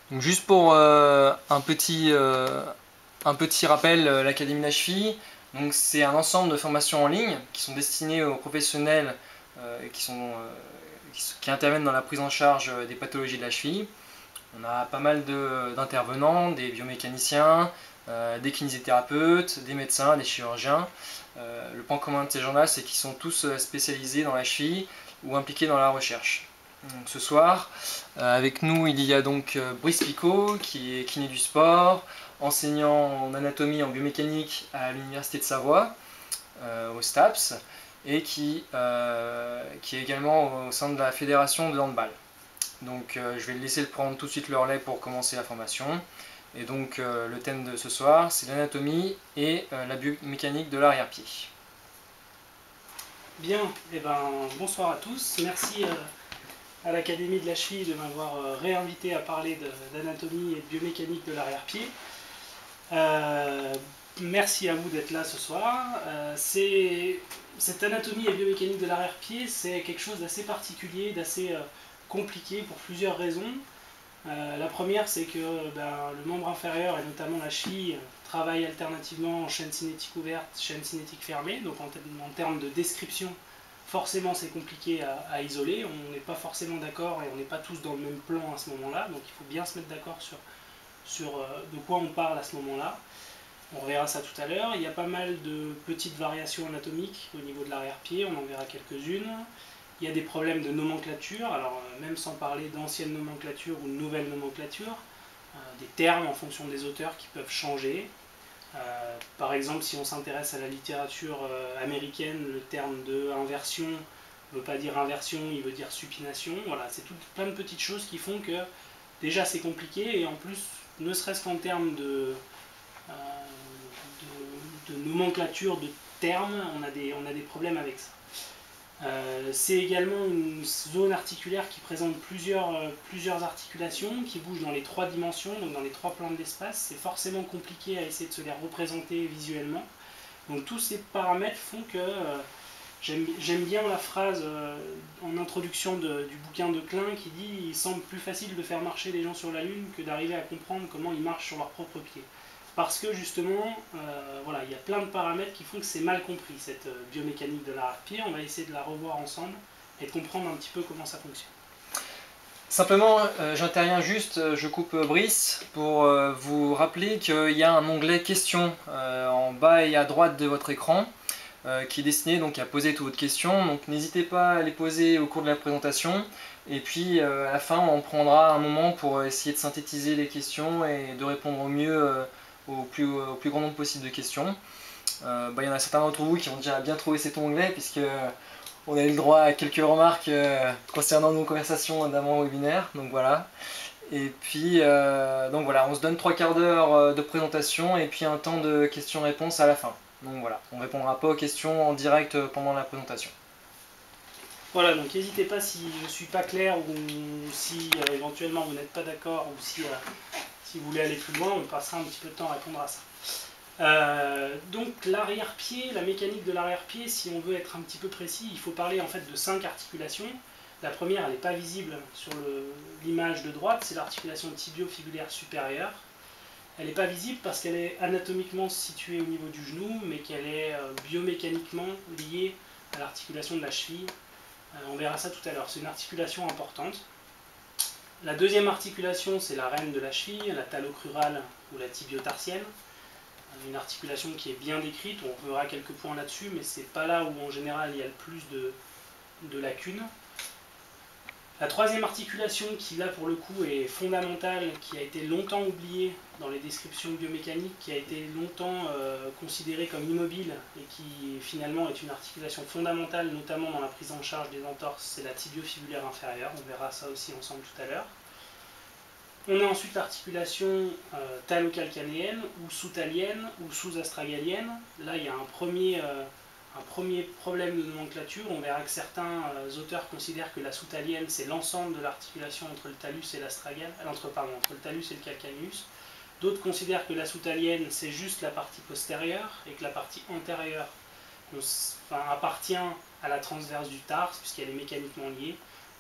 Donc juste pour un petit rappel, l'Académie de la cheville, donc c'est un ensemble de formations en ligne qui sont destinées aux professionnels qui interviennent dans la prise en charge des pathologies de la cheville. On a pas mal d'intervenants, des biomécaniciens, des kinésithérapeutes, des médecins, des chirurgiens. Le point commun de ces gens-là, c'est qu'ils sont tous spécialisés dans la cheville ou impliqués dans la recherche. Donc, ce soir, avec nous, il y a donc Brice Picot, qui est kiné du sport, enseignant en anatomie et en biomécanique à l'Université de Savoie, au STAPS, et qui est également au sein de la fédération de handball. Donc je vais le laisser prendre tout de suite le relais pour commencer la formation. Et donc le thème de ce soir, c'est l'anatomie et la biomécanique de l'arrière-pied. Bien, eh ben, bonsoir à tous. Merci à l'Académie de la cheville de m'avoir réinvité à parler d'anatomie et de biomécanique de l'arrière-pied. Merci à vous d'être là ce soir. Cette anatomie et biomécanique de l'arrière-pied, c'est quelque chose d'assez particulier, d'assez compliqué pour plusieurs raisons. La première, c'est que le membre inférieur, et notamment la cheville, travaille alternativement en chaîne cinétique ouverte, chaîne cinétique fermée. Donc en termes de description, forcément c'est compliqué à isoler. On n'est pas forcément d'accord et on n'est pas tous dans le même plan à ce moment-là. Donc il faut bien se mettre d'accord sur de quoi on parle à ce moment-là. On verra ça tout à l'heure. Il y a pas mal de petites variations anatomiques au niveau de l'arrière-pied, on en verra quelques-unes. Il y a des problèmes de nomenclature, alors même sans parler d'ancienne nomenclature ou de nouvelle nomenclature, des termes en fonction des auteurs qui peuvent changer. Par exemple, si on s'intéresse à la littérature américaine, le terme de inversion ne veut pas dire inversion, il veut dire supination. Voilà, c'est plein de petites choses qui font que déjà c'est compliqué et en plus, ne serait-ce qu'en termes de nomenclature, de termes, on a des problèmes avec ça. C'est également une zone articulaire qui présente plusieurs articulations qui bougent dans les trois dimensions, donc dans les trois plans de l'espace. C'est forcément compliqué à essayer de se les représenter visuellement. Donc tous ces paramètres font que j'aime bien la phrase en introduction du bouquin de Klein qui dit « Il semble plus facile de faire marcher les gens sur la Lune que d'arriver à comprendre comment ils marchent sur leurs propres pieds ». Parce que justement, voilà, il y a plein de paramètres qui font que c'est mal compris, cette biomécanique de l'arrière-pied. On va essayer de la revoir ensemble et de comprendre un petit peu comment ça fonctionne. Simplement, j'interviens juste, je coupe Brice, pour vous rappeler qu'il y a un onglet questions en bas et à droite de votre écran, qui est destiné donc à poser toutes vos questions. Donc n'hésitez pas à les poser au cours de la présentation. Et puis à la fin, on prendra un moment pour essayer de synthétiser les questions et de répondre au mieux au plus grand nombre possible de questions. Il y en a certains d'entre vous qui ont déjà bien trouvé cet onglet, puisque on a eu le droit à quelques remarques concernant nos conversations d'avant-webinaire. Donc voilà. Et puis, donc voilà, on se donne 3/4 d'heure de présentation et puis un temps de questions-réponses à la fin. Donc voilà, on ne répondra pas aux questions en direct pendant la présentation. Voilà, donc n'hésitez pas si je ne suis pas clair ou si éventuellement vous n'êtes pas d'accord ou si vous voulez aller plus loin, on passera un petit peu de temps à répondre à ça. Donc l'arrière-pied, la mécanique de l'arrière-pied, si on veut être un petit peu précis, il faut parler en fait de 5 articulations. La première, elle n'est pas visible sur l'image de droite, c'est l'articulation tibio-fibulaire supérieure. Elle n'est pas visible parce qu'elle est anatomiquement située au niveau du genou, mais qu'elle est biomécaniquement liée à l'articulation de la cheville. On verra ça tout à l'heure, c'est une articulation importante. La deuxième articulation, c'est la reine de la cheville, la talocrurale ou la tibiotarsienne. Une articulation qui est bien décrite, on verra quelques points là-dessus, mais c'est pas là où en général il y a le plus de lacunes. La troisième articulation qui là pour le coup est fondamentale, qui a été longtemps oubliée dans les descriptions biomécaniques, qui a été longtemps considérée comme immobile et qui finalement est une articulation fondamentale, notamment dans la prise en charge des entorses, c'est la tibiofibulaire inférieure, on verra ça aussi ensemble tout à l'heure. On a ensuite l'articulation talocalcanéenne ou sous-talienne ou sous-astragalienne. Là, il y a un premier problème de nomenclature. On verra que certains auteurs considèrent que la sous-talienne, c'est l'ensemble de l'articulation entre le talus et l'astragale, entre le talus et le calcaneus. D'autres considèrent que la sous-talienne, c'est juste la partie postérieure et que la partie antérieure appartient à la transverse du tarse, puisqu'elle est mécaniquement liée.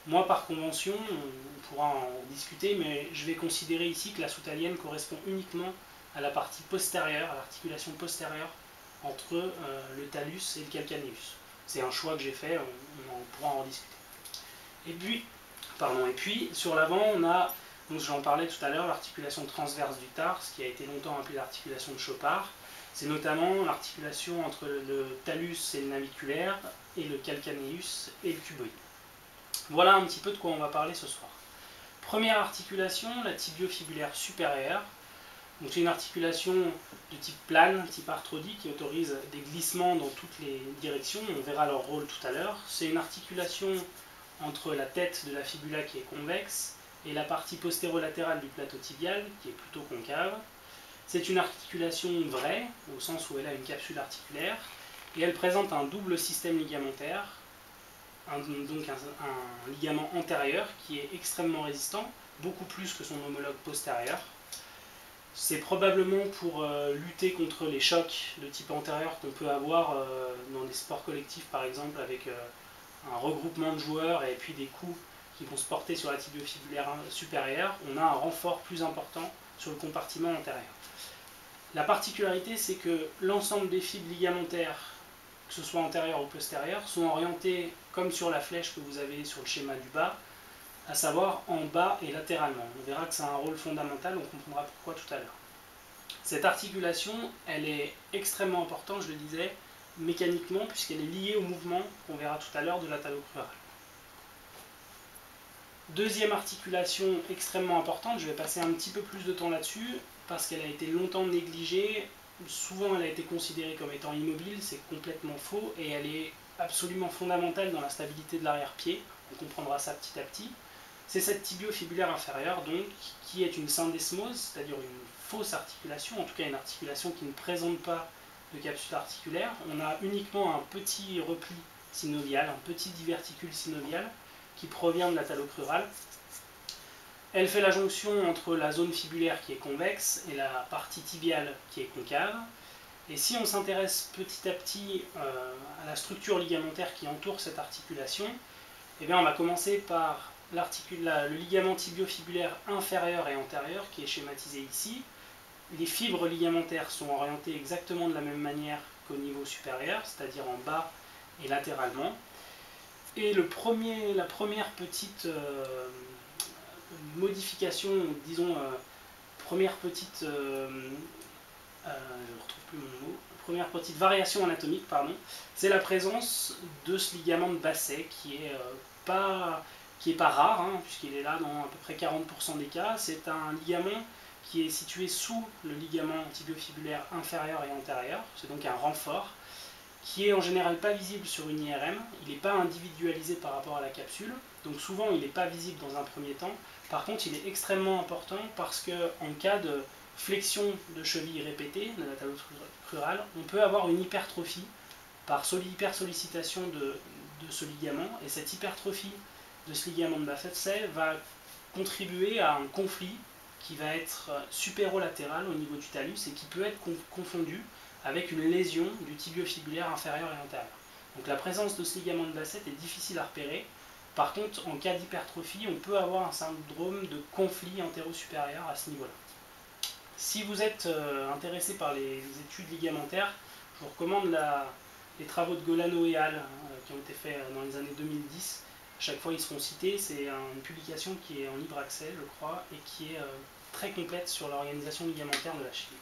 Moi, par convention, on pourra en discuter, mais je vais considérer ici que la soutalienne correspond uniquement à la partie postérieure, à l'articulation postérieure entre le talus et le calcaneus. C'est un choix que j'ai fait, on pourra en discuter. Et puis sur l'avant, on a, donc j'en parlais tout à l'heure, l'articulation transverse du tarse, qui a été longtemps appelée l'articulation de Chopard. C'est notamment l'articulation entre le talus et le naviculaire, et le calcaneus et le cuboïde. Voilà un petit peu de quoi on va parler ce soir. Première articulation, la tibiofibulaire supérieure. Donc c'est une articulation de type plane, type arthrodique, qui autorise des glissements dans toutes les directions. On verra leur rôle tout à l'heure. C'est une articulation entre la tête de la fibula qui est convexe et la partie postérolatérale du plateau tibial qui est plutôt concave. C'est une articulation vraie, au sens où elle a une capsule articulaire, et elle présente un double système ligamentaire, donc un ligament antérieur qui est extrêmement résistant, beaucoup plus que son homologue postérieur. C'est probablement pour lutter contre les chocs de type antérieur qu'on peut avoir dans des sports collectifs, par exemple, avec un regroupement de joueurs et puis des coups qui vont se porter sur la tibiofibulaire supérieure. On a un renfort plus important sur le compartiment antérieur. La particularité, c'est que l'ensemble des fibres ligamentaires, que ce soit antérieures ou postérieures, sont orientées comme sur la flèche que vous avez sur le schéma du bas, à savoir en bas et latéralement. On verra que ça a un rôle fondamental, on comprendra pourquoi tout à l'heure. Cette articulation, elle est extrêmement importante, je le disais, mécaniquement, puisqu'elle est liée au mouvement qu'on verra tout à l'heure de l'atalocrural. Deuxième articulation extrêmement importante, je vais passer un petit peu plus de temps là-dessus, parce qu'elle a été longtemps négligée. Souvent elle a été considérée comme étant immobile, c'est complètement faux, et elle est absolument fondamentale dans la stabilité de l'arrière-pied. On comprendra ça petit à petit. C'est cette tibiofibulaire inférieure, donc, qui est une syndesmose, c'est-à-dire une fausse articulation, en tout cas une articulation qui ne présente pas de capsule articulaire. On a uniquement un petit repli synovial, un petit diverticule synovial, qui provient de l'atalocrural. Elle fait la jonction entre la zone fibulaire qui est convexe et la partie tibiale qui est concave. Et si on s'intéresse petit à petit à la structure ligamentaire qui entoure cette articulation, eh bien on va commencer par le ligament tibiofibulaire inférieur et antérieur qui est schématisé ici. Les fibres ligamentaires sont orientées exactement de la même manière qu'au niveau supérieur, c'est-à-dire en bas et latéralement. Et la première petite modification, disons, première petite première petite variation anatomique, pardon, c'est la présence de ce ligament de basset qui est pas rare, hein, puisqu'il est là dans à peu près 40% des cas. C'est un ligament qui est situé sous le ligament tibiofibulaire inférieur et antérieur, c'est donc un renfort, qui est en général pas visible sur une IRM, il n'est pas individualisé par rapport à la capsule, donc souvent il n'est pas visible dans un premier temps. Par contre il est extrêmement important parce qu'en cas de flexion de cheville répétée de l'atalocrural, on peut avoir une hypertrophie par hypersollicitation de ce ligament, et cette hypertrophie de ce ligament de basset va contribuer à un conflit qui va être supérolatéral au niveau du talus et qui peut être confondu avec une lésion du tibiofibulaire inférieur et antérieur. Donc la présence de ce ligament de basset est difficile à repérer. Par contre, en cas d'hypertrophie, on peut avoir un syndrome de conflit antéro-supérieur à ce niveau-là. Si vous êtes intéressé par les études ligamentaires, je vous recommande les travaux de Golano et Al qui ont été faits dans les années 2010. À chaque fois, ils seront cités. C'est une publication qui est en libre accès, je crois, et qui est très complète sur l'organisation ligamentaire de la cheville.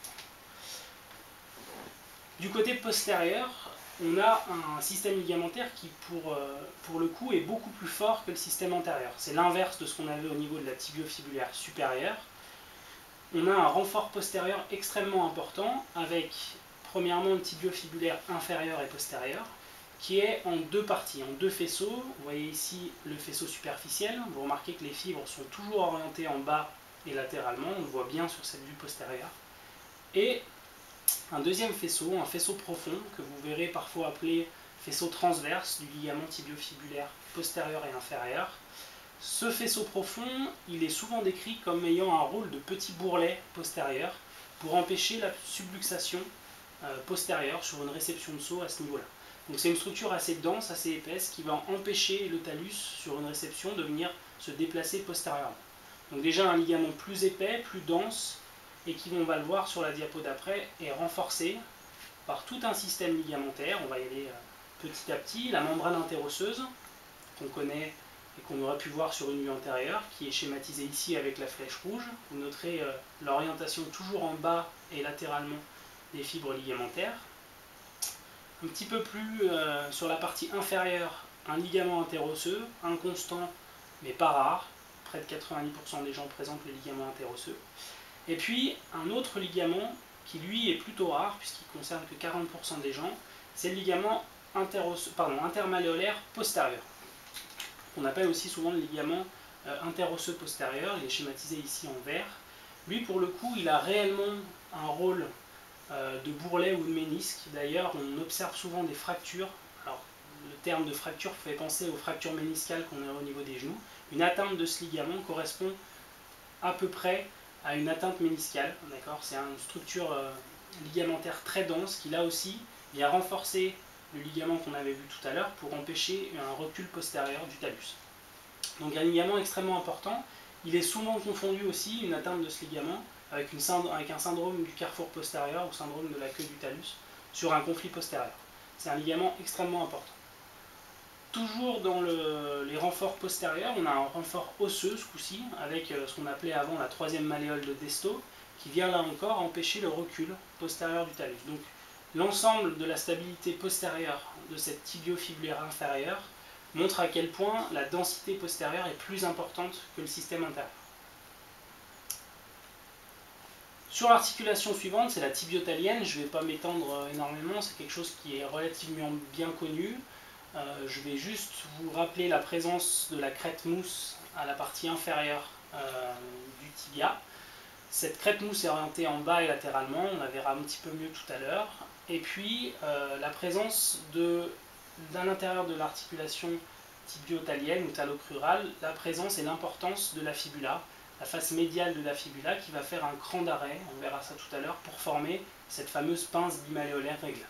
Du côté postérieur, on a un système ligamentaire qui, pour le coup, est beaucoup plus fort que le système antérieur. C'est l'inverse de ce qu'on avait au niveau de la tibiofibulaire supérieure. On a un renfort postérieur extrêmement important, avec, premièrement, le tibiofibulaire inférieur et postérieur, qui est en deux parties, en deux faisceaux. Vous voyez ici le faisceau superficiel. Vous remarquez que les fibres sont toujours orientées en bas et latéralement. On le voit bien sur cette vue postérieure. Et un deuxième faisceau, un faisceau profond, que vous verrez parfois appelé faisceau transverse du ligament tibiofibulaire postérieur et inférieur. Ce faisceau profond, il est souvent décrit comme ayant un rôle de petit bourrelet postérieur pour empêcher la subluxation postérieure sur une réception de saut à ce niveau-là. Donc c'est une structure assez dense, assez épaisse, qui va empêcher le talus sur une réception de venir se déplacer postérieurement. Donc déjà un ligament plus épais, plus dense, et qui, on va le voir sur la diapo d'après, est renforcé par tout un système ligamentaire. On va y aller petit à petit. La membrane interosseuse, qu'on connaît et qu'on aurait pu voir sur une vue antérieure, qui est schématisée ici avec la flèche rouge. Vous noterez l'orientation toujours en bas et latéralement des fibres ligamentaires. Un petit peu plus sur la partie inférieure, un ligament interosseux, inconstant mais pas rare. Près de 90% des gens présentent le ligament interosseux. Et puis un autre ligament qui lui est plutôt rare, puisqu'il ne concerne que 40% des gens, c'est le ligament intermalléolaire postérieur. On appelle aussi souvent le ligament interosseux postérieur, il est schématisé ici en vert. Lui, pour le coup, il a réellement un rôle de bourrelet ou de ménisque. D'ailleurs, on observe souvent des fractures. Alors, le terme de fracture fait penser aux fractures méniscales qu'on a au niveau des genoux. Une atteinte de ce ligament correspond à peu près à une atteinte méniscale. C'est une structure ligamentaire très dense qui, là aussi, vient renforcer le ligament qu'on avait vu tout à l'heure pour empêcher un recul postérieur du talus. Donc un ligament extrêmement important. Il est souvent confondu aussi, une atteinte de ce ligament, avec un syndrome du carrefour postérieur ou syndrome de la queue du talus sur un conflit postérieur. C'est un ligament extrêmement important. Toujours dans les renforts postérieurs, on a un renfort osseux ce coup-ci, avec ce qu'on appelait avant la troisième malléole de Desto, qui vient là encore empêcher le recul postérieur du talus. Donc l'ensemble de la stabilité postérieure de cette tibiofibulaire inférieure montre à quel point la densité postérieure est plus importante que le système intérieur. Sur l'articulation suivante, c'est la tibiotalienne. Je ne vais pas m'étendre énormément, c'est quelque chose qui est relativement bien connu. Je vais juste vous rappeler la présence de la crête mousse à la partie inférieure du tibia. Cette crête mousse est orientée en bas et latéralement, on la verra un petit peu mieux tout à l'heure. Et puis la présence à l'intérieur de l'articulation tibiotalienne ou talocrurale, la présence et l'importance de la fibula, la face médiale de la fibula qui va faire un cran d'arrêt, on verra ça tout à l'heure, pour former cette fameuse pince bimalléolaire réglable.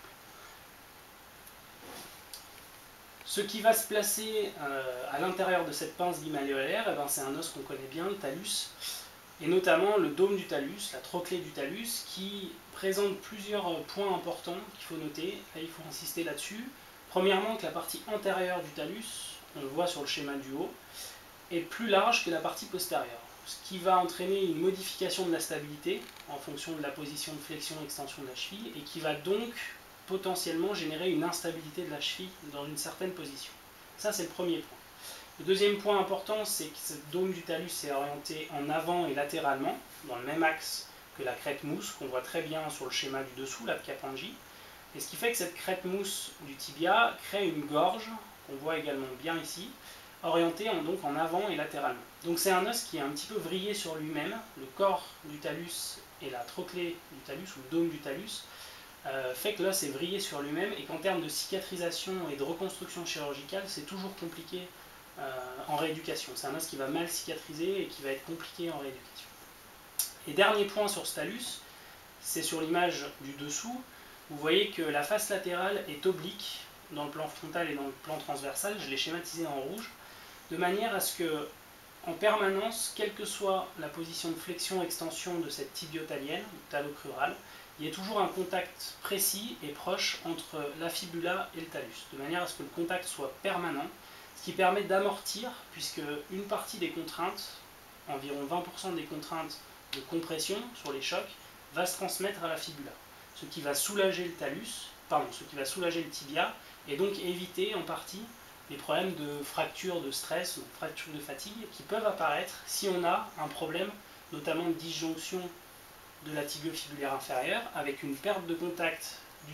Ce qui va se placer à l'intérieur de cette pince bimalléolaire, c'est un os qu'on connaît bien, le talus, et notamment le dôme du talus, la trochlée du talus, qui présente plusieurs points importants qu'il faut noter, là il faut insister là-dessus. Premièrement, que la partie antérieure du talus, on le voit sur le schéma du haut, est plus large que la partie postérieure, ce qui va entraîner une modification de la stabilité en fonction de la position de flexion-extension de la cheville, et qui va donc potentiellement générer une instabilité de la cheville dans une certaine position. Ça, c'est le premier point. Le deuxième point important, c'est que ce dôme du talus est orienté en avant et latéralement, dans le même axe que la crête mousse, qu'on voit très bien sur le schéma du dessous, là, de Kapanji. Et ce qui fait que cette crête mousse du tibia crée une gorge, qu'on voit également bien ici, orientée donc en avant et latéralement. Donc c'est un os qui est un petit peu vrillé sur lui-même. Le corps du talus et la trochlée du talus, ou le dôme du talus, fait que l'os est vrillé sur lui-même, et qu'en termes de cicatrisation et de reconstruction chirurgicale, c'est toujours compliqué en rééducation. C'est un os qui va mal cicatriser et qui va être compliqué en rééducation. Et dernier point sur ce talus, c'est sur l'image du dessous. Vous voyez que la face latérale est oblique dans le plan frontal et dans le plan transversal. Je l'ai schématisé en rouge, de manière à ce que, en permanence, quelle que soit la position de flexion-extension de cette tibiotalienne, ou talocrurale, il y a toujours un contact précis et proche entre la fibula et le talus, de manière à ce que le contact soit permanent, ce qui permet d'amortir, puisque une partie des contraintes, environ 20% des contraintes de compression sur les chocs, va se transmettre à la fibula, ce qui va soulager le talus, ce qui va soulager le tibia, et donc éviter en partie les problèmes de fracture de stress ou de fracture de fatigue qui peuvent apparaître si on a un problème, notamment de disjonction de la tibiofibulaire inférieure, avec une perte de contact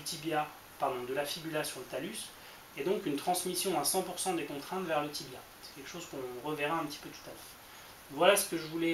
de la fibula sur le talus, et donc une transmission à 100% des contraintes vers le tibia. C'est quelque chose qu'on reverra un petit peu tout à l'heure. Voilà ce que je voulais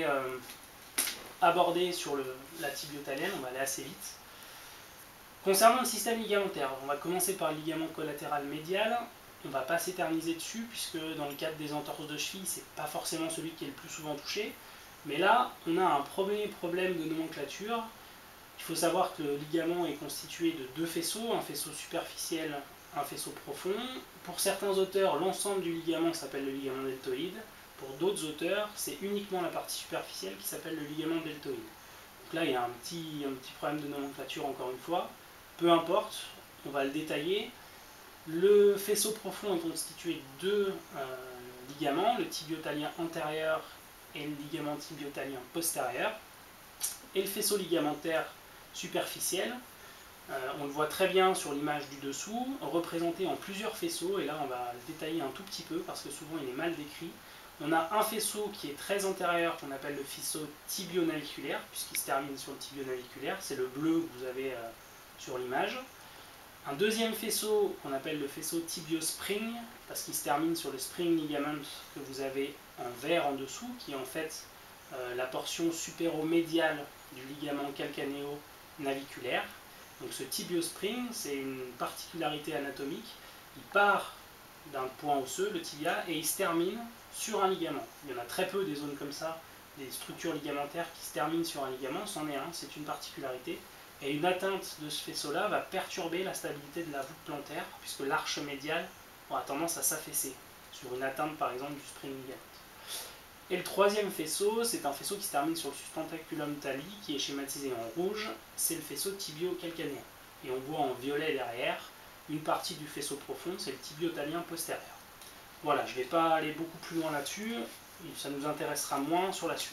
aborder sur la tibiotalienne, on va aller assez vite. Concernant le système ligamentaire, on va commencer par le ligament collatéral médial. On ne va pas s'éterniser dessus, puisque dans le cadre des entorses de cheville, c'est pas forcément celui qui est le plus souvent touché. Mais là, on a un premier problème de nomenclature. Il faut savoir que le ligament est constitué de deux faisceaux, un faisceau superficiel, un faisceau profond. Pour certains auteurs, l'ensemble du ligament s'appelle le ligament deltoïde. Pour d'autres auteurs, c'est uniquement la partie superficielle qui s'appelle le ligament deltoïde. Donc là, il y a un petit problème de nomenclature encore une fois. Peu importe, on va le détailler. Le faisceau profond est constitué de deux ligaments, le tibiotalien antérieur et le ligament tibiotalien postérieur. Et le faisceau ligamentaire superficiel, on le voit très bien sur l'image du dessous, représenté en plusieurs faisceaux, et là on va le détailler un tout petit peu parce que souvent il est mal décrit. On a un faisceau qui est très antérieur, qu'on appelle le faisceau tibionaviculaire, puisqu'il se termine sur le tibionaviculaire, c'est le bleu que vous avez sur l'image. Un deuxième faisceau qu'on appelle le faisceau tibiospring, parce qu'il se termine sur le spring ligament que vous avez en vert en dessous, qui est en fait la portion supéromédiale du ligament calcanéo-naviculaire. Donc ce tibiospring, c'est une particularité anatomique. Il part d'un point osseux, le tibia, et il se termine sur un ligament. Il y en a très peu des zones comme ça, des structures ligamentaires qui se terminent sur un ligament, c'en est un, c'est une particularité. Et une atteinte de ce faisceau-là va perturber la stabilité de la voûte plantaire, puisque l'arche médiale aura tendance à s'affaisser, sur une atteinte par exemple du spring ligament. Et le troisième faisceau, c'est un faisceau qui se termine sur le sustentaculum tali, qui est schématisé en rouge, c'est le faisceau tibio-calcanéen. Et on voit en violet derrière, une partie du faisceau profond, c'est le tibiotalien postérieur. Voilà, je ne vais pas aller beaucoup plus loin là-dessus, ça nous intéressera moins sur la suite.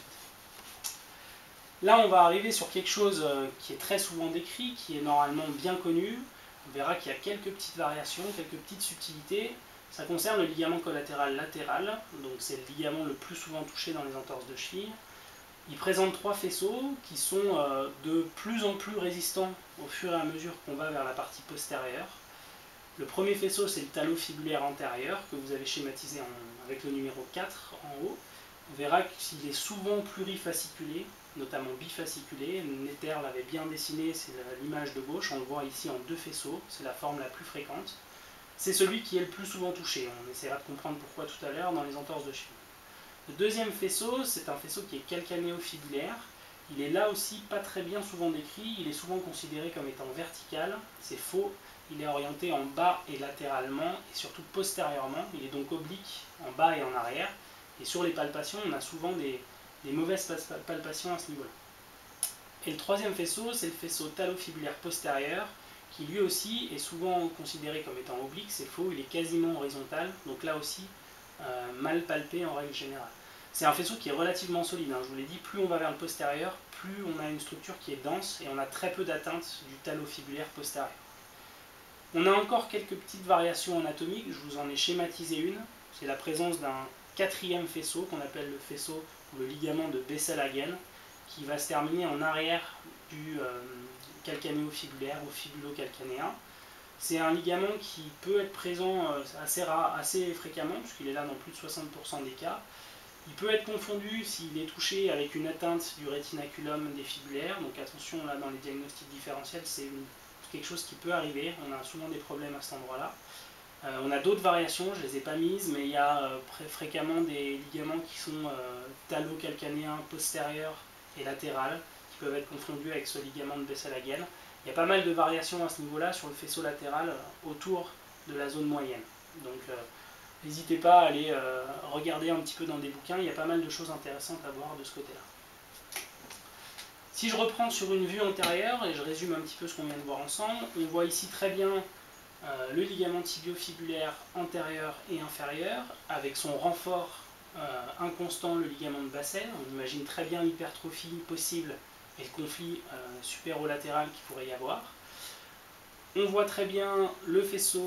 Là, on va arriver sur quelque chose qui est très souvent décrit, qui est normalement bien connu. On verra qu'il y a quelques petites variations, quelques petites subtilités. Ça concerne le ligament collatéral latéral, donc c'est le ligament le plus souvent touché dans les entorses de cheville. Il présente trois faisceaux qui sont de plus en plus résistants au fur et à mesure qu'on va vers la partie postérieure. Le premier faisceau, c'est le talofibulaire antérieur, que vous avez schématisé avec le numéro 4 en haut. On verra qu'il est souvent plurifasciculé, notamment bifasciculé. Nether l'avait bien dessiné, c'est l'image de gauche, on le voit ici en deux faisceaux, c'est la forme la plus fréquente. C'est celui qui est le plus souvent touché, on essaiera de comprendre pourquoi tout à l'heure dans les entorses de cheville. Le deuxième faisceau, c'est un faisceau qui est calcanéo-fibulaire. Il est là aussi pas très bien souvent décrit, il est souvent considéré comme étant vertical, c'est faux. Il est orienté en bas et latéralement, et surtout postérieurement. Il est donc oblique en bas et en arrière. Et sur les palpations, on a souvent des mauvaises palpations à ce niveau-là. Et le troisième faisceau, c'est le faisceau talofibulaire postérieur, qui lui aussi est souvent considéré comme étant oblique. C'est faux, il est quasiment horizontal. Donc là aussi, mal palpé en règle générale. C'est un faisceau qui est relativement solide, hein. Je vous l'ai dit, plus on va vers le postérieur, plus on a une structure qui est dense, et on a très peu d'atteinte du talofibulaire postérieur. On a encore quelques petites variations anatomiques, je vous en ai schématisé une, c'est la présence d'un quatrième faisceau qu'on appelle le faisceau ou le ligament de Bessel-Hagen, qui va se terminer en arrière du calcanéo-fibulaire ou fibulo-calcanéen. C'est un ligament qui peut être présent assez fréquemment, puisqu'il est là dans plus de 60% des cas. Il peut être confondu s'il est touché avec une atteinte du rétinaculum des fibulaires, donc attention là dans les diagnostics différentiels, c'est quelque chose qui peut arriver, on a souvent des problèmes à cet endroit-là. On a d'autres variations, je ne les ai pas mises, mais il y a fréquemment des ligaments qui sont talocalcanéens postérieurs et latéral, qui peuvent être confondus avec ce ligament de Bessel-Hagen. Il y a pas mal de variations à ce niveau-là sur le faisceau latéral autour de la zone moyenne. Donc n'hésitez pas à aller regarder un petit peu dans des bouquins, il y a pas mal de choses intéressantes à voir de ce côté-là. Si je reprends sur une vue antérieure, et je résume un petit peu ce qu'on vient de voir ensemble, on voit ici très bien le ligament tibiofibulaire antérieur et inférieur, avec son renfort inconstant, le ligament de Bassel. On imagine très bien l'hypertrophie possible et le conflit supérolatéral qu'il pourrait y avoir. On voit très bien le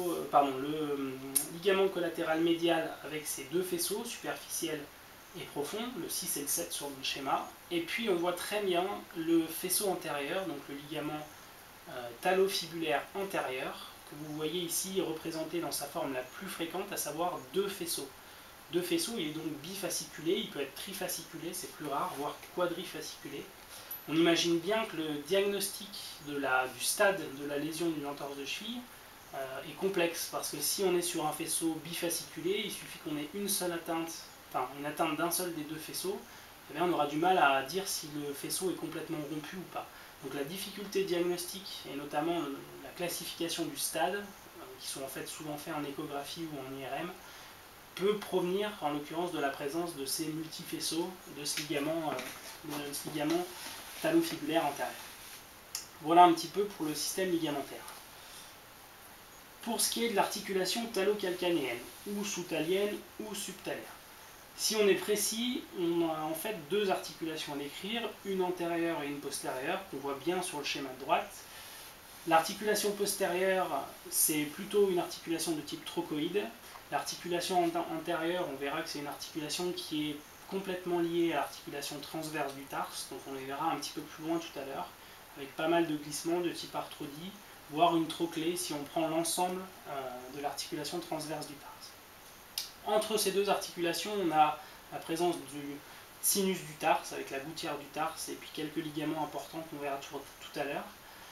ligament collatéral médial avec ses deux faisceaux, superficiels et profonds, le 6 et le 7 sur le schéma. Et puis on voit très bien le faisceau antérieur, donc le ligament talofibulaire antérieur, que vous voyez ici représenté dans sa forme la plus fréquente, à savoir deux faisceaux. Deux faisceaux, il est donc bifasciculé, il peut être trifasciculé, c'est plus rare, voire quadrifasciculé. On imagine bien que le diagnostic du stade de la lésion d'une entorse de cheville est complexe, parce que si on est sur un faisceau bifasciculé, il suffit qu'on ait une atteinte d'un seul des deux faisceaux, et bien on aura du mal à dire si le faisceau est complètement rompu ou pas. Donc la difficulté diagnostique, et notamment la classification du stade, qui sont en fait souvent faits en échographie ou en IRM, peut provenir en l'occurrence de la présence de ces multifaisceaux de ce ligament talofibulaire antérieur. Voilà un petit peu pour le système ligamentaire. Pour ce qui est de l'articulation talocalcanéenne, ou sous-talienne ou subtalaire. Si on est précis, on a en fait deux articulations à décrire, une antérieure et une postérieure, qu'on voit bien sur le schéma de droite. L'articulation postérieure, c'est plutôt une articulation de type trochoïde. L'articulation antérieure, on verra que c'est une articulation qui est complètement liée à l'articulation transverse du tarse, donc on les verra un petit peu plus loin tout à l'heure, avec pas mal de glissements de type arthrodie, voire une trochlée si on prend l'ensemble de l'articulation transverse du tarse. Entre ces deux articulations, on a la présence du sinus du tarse, avec la gouttière du tarse, et puis quelques ligaments importants qu'on verra tout à l'heure.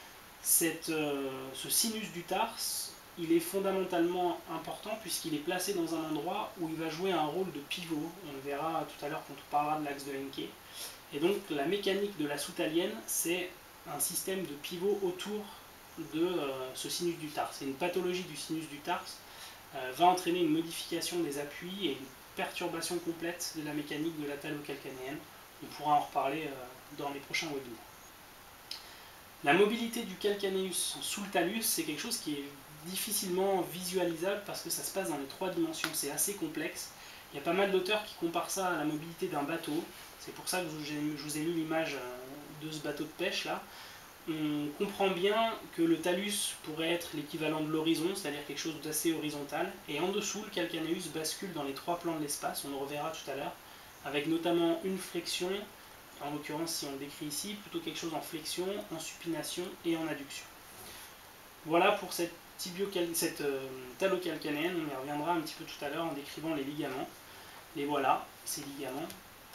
Ce sinus du tarse, il est fondamentalement important puisqu'il est placé dans un endroit où il va jouer un rôle de pivot. On le verra tout à l'heure quand on parlera de l'axe de Encke. Et donc la mécanique de la sous-talienne, c'est un système de pivot autour de ce sinus du tarse. Et une pathologie du sinus du tarse va entraîner une modification des appuis et une perturbation complète de la mécanique de la talocalcanéenne. On pourra en reparler dans les prochains webinaires. La mobilité du calcaneus sous le talus, c'est quelque chose qui est difficilement visualisable parce que ça se passe dans les trois dimensions, c'est assez complexe. Il y a pas mal d'auteurs qui comparent ça à la mobilité d'un bateau, c'est pour ça que je vous ai lu l'image de ce bateau de pêche là. On comprend bien que le talus pourrait être l'équivalent de l'horizon, c'est-à-dire quelque chose d'assez horizontal, et en dessous, le calcaneus bascule dans les trois plans de l'espace, on le reverra tout à l'heure, avec notamment une flexion, en l'occurrence si on le décrit ici, plutôt quelque chose en flexion, en supination et en adduction. Voilà pour cette talocalcanéenne, on y reviendra un petit peu tout à l'heure en décrivant les ligaments. Les voilà, ces ligaments.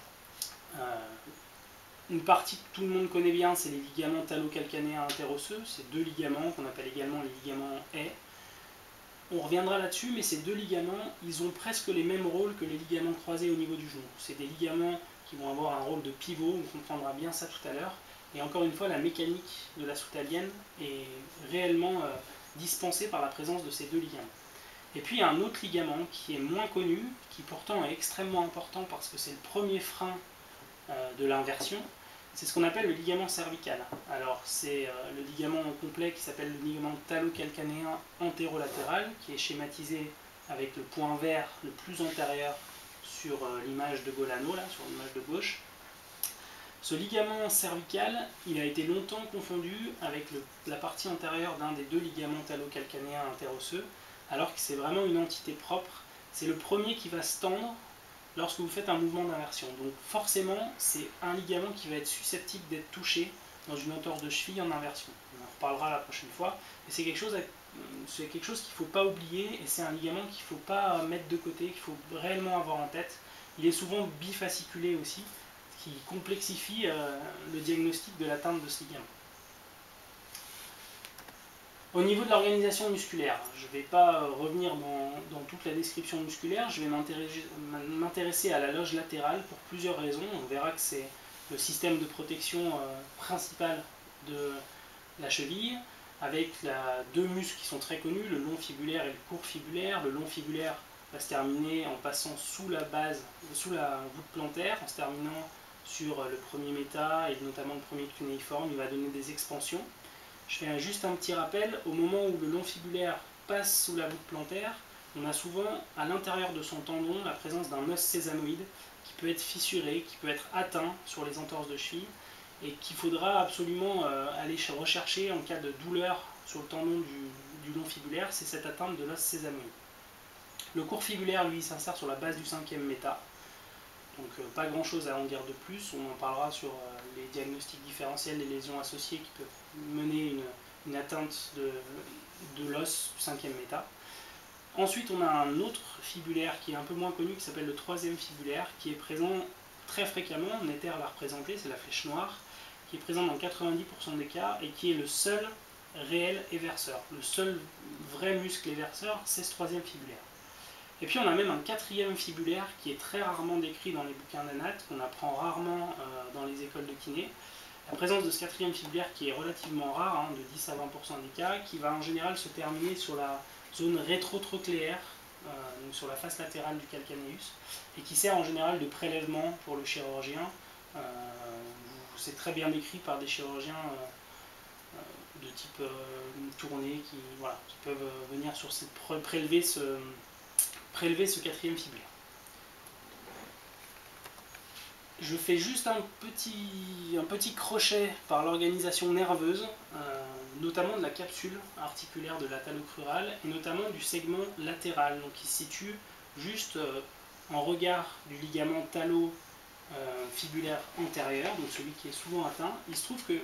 Une partie que tout le monde connaît bien, c'est les ligaments talocalcanéens interosseux, ces deux ligaments qu'on appelle également les ligaments haies. On reviendra là-dessus, mais ces deux ligaments, ils ont presque les mêmes rôles que les ligaments croisés au niveau du genou. C'est des ligaments qui vont avoir un rôle de pivot, on comprendra bien ça tout à l'heure. Et encore une fois, la mécanique de la sous-talienne est réellement dispensée par la présence de ces deux ligaments. Et puis il y a un autre ligament qui est moins connu, qui pourtant est extrêmement important parce que c'est le premier frein de l'inversion, c'est ce qu'on appelle le ligament cervical. Alors c'est le ligament complet qui s'appelle le ligament talocalcanéen antérolatéral, qui est schématisé avec le point vert le plus antérieur sur l'image de Golano, là, sur l'image de gauche. Ce ligament cervical, il a été longtemps confondu avec la partie antérieure d'un des deux ligaments talocalcanéens interosseux, alors que c'est vraiment une entité propre. C'est le premier qui va se tendre lorsque vous faites un mouvement d'inversion. Donc forcément, c'est un ligament qui va être susceptible d'être touché dans une entorse de cheville en inversion. On en reparlera la prochaine fois. Et c'est quelque chose qu'il ne faut pas oublier, et c'est un ligament qu'il ne faut pas mettre de côté, qu'il faut réellement avoir en tête. Il est souvent bifasciculé aussi, ce qui complexifie le diagnostic de l'atteinte de ce ligament. Au niveau de l'organisation musculaire, je ne vais pas revenir dans toute la description musculaire, je vais m'intéresser à la loge latérale pour plusieurs raisons. On verra que c'est le système de protection principal de la cheville, avec deux muscles qui sont très connus, le long fibulaire et le court fibulaire. Le long fibulaire va se terminer en passant sous la voûte plantaire, en se terminant sur le premier méta et notamment le premier cunéiforme. Il va donner des expansions. Je fais juste un petit rappel, au moment où le long fibulaire passe sous la voûte plantaire, on a souvent à l'intérieur de son tendon la présence d'un os sésamoïde qui peut être fissuré, qui peut être atteint sur les entorses de cheville et qu'il faudra absolument aller rechercher en cas de douleur sur le tendon du long fibulaire, c'est cette atteinte de l'os sésamoïde. Le court fibulaire, lui, s'insère sur la base du cinquième méta. Donc pas grand chose à en dire de plus, on en parlera sur les diagnostics différentiels des lésions associées qui peuvent mener une atteinte de l'os du cinquième méta. Ensuite on a un autre fibulaire qui est un peu moins connu qui s'appelle le troisième fibulaire, qui est présent très fréquemment, Netter l'a représenté, c'est la flèche noire, qui est présent dans 90% des cas et qui est le seul réel éverseur. Le seul vrai muscle éverseur, c'est ce troisième fibulaire. Et puis on a même un quatrième fibulaire qui est très rarement décrit dans les bouquins d'anat, qu'on apprend rarement dans les écoles de kiné. La présence de ce quatrième fibulaire qui est relativement rare, de 10 à 20% des cas, qui va en général se terminer sur la zone rétrotrocléaire, donc sur la face latérale du calcaneus, et qui sert en général de prélèvement pour le chirurgien. C'est très bien décrit par des chirurgiens de type tournée qui peuvent venir sur prélever ce quatrième fibulaire. Je fais juste un petit crochet par l'organisation nerveuse, notamment de la capsule articulaire de l'atalocrural et notamment du segment latéral, donc qui se situe juste en regard du ligament talo-fibulaire antérieur, donc celui qui est souvent atteint. Il se trouve que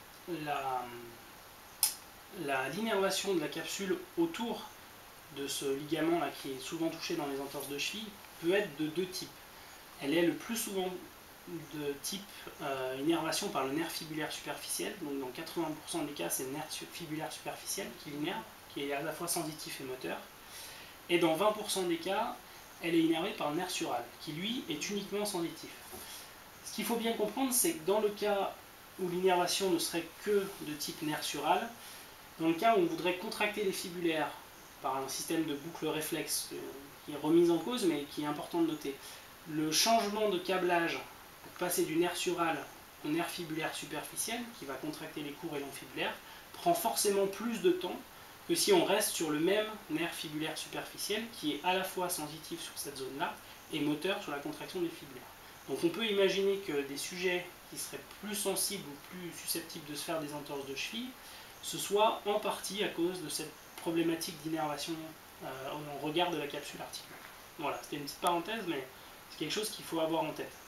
l'innervation de la capsule autour de ce ligament là qui est souvent touché dans les entorses de cheville peut être de deux types. Elle est le plus souvent de type innervation par le nerf fibulaire superficiel, donc dans 80% des cas c'est le nerf fibulaire superficiel qui l'innerve, qui est à la fois sensitif et moteur, et dans 20% des cas elle est innervée par le nerf sural, qui lui est uniquement sensitif. Ce qu'il faut bien comprendre, c'est que dans le cas où l'innervation ne serait que de type nerf sural, dans le cas où on voudrait contracter les fibulaires par un système de boucle réflexe qui est remise en cause, mais qui est important de noter, le changement de câblage pour passer du nerf sural au nerf fibulaire superficiel, qui va contracter les courts et longs fibulaires, prend forcément plus de temps que si on reste sur le même nerf fibulaire superficiel, qui est à la fois sensitif sur cette zone-là et moteur sur la contraction des fibulaires. Donc on peut imaginer que des sujets qui seraient plus sensibles ou plus susceptibles de se faire des entorses de cheville, ce soit en partie à cause de cette problématique d'innervation en regard de la capsule articulaire. Voilà, c'était une petite parenthèse, mais c'est quelque chose qu'il faut avoir en tête.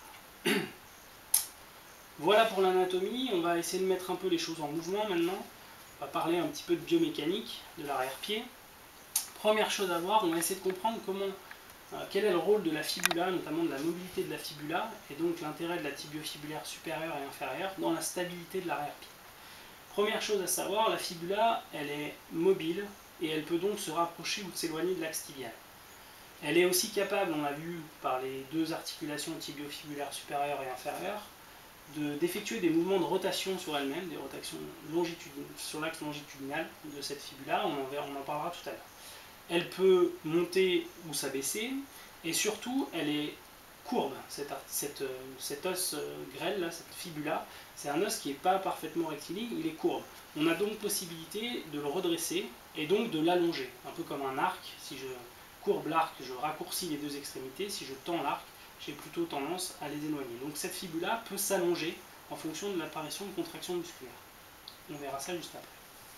Voilà pour l'anatomie, on va essayer de mettre un peu les choses en mouvement maintenant. On va parler un petit peu de biomécanique de l'arrière-pied. Première chose à voir, on va essayer de comprendre quel est le rôle de la fibula, notamment de la mobilité de la fibula, et donc l'intérêt de la tibiofibulaire supérieure et inférieure dans la stabilité de l'arrière-pied. Première chose à savoir, la fibula, elle est mobile et elle peut donc se rapprocher ou s'éloigner de l'axe tibial. Elle est aussi capable, on l'a vu par les deux articulations tibiofibulaires supérieure et inférieure, d'effectuer des mouvements de rotation sur elle-même, des rotations sur l'axe longitudinal de cette fibula, on en parlera tout à l'heure. Elle peut monter ou s'abaisser, et surtout, elle est courbe, cet os grêle, là, cette fibula, c'est un os qui n'est pas parfaitement rectiligne, il est courbe. On a donc possibilité de le redresser et donc de l'allonger, un peu comme un arc. Si je courbe l'arc, je raccourcis les deux extrémités, si je tends l'arc, j'ai plutôt tendance à les éloigner. Donc cette fibula peut s'allonger en fonction de l'apparition de contractions musculaires. On verra ça juste après.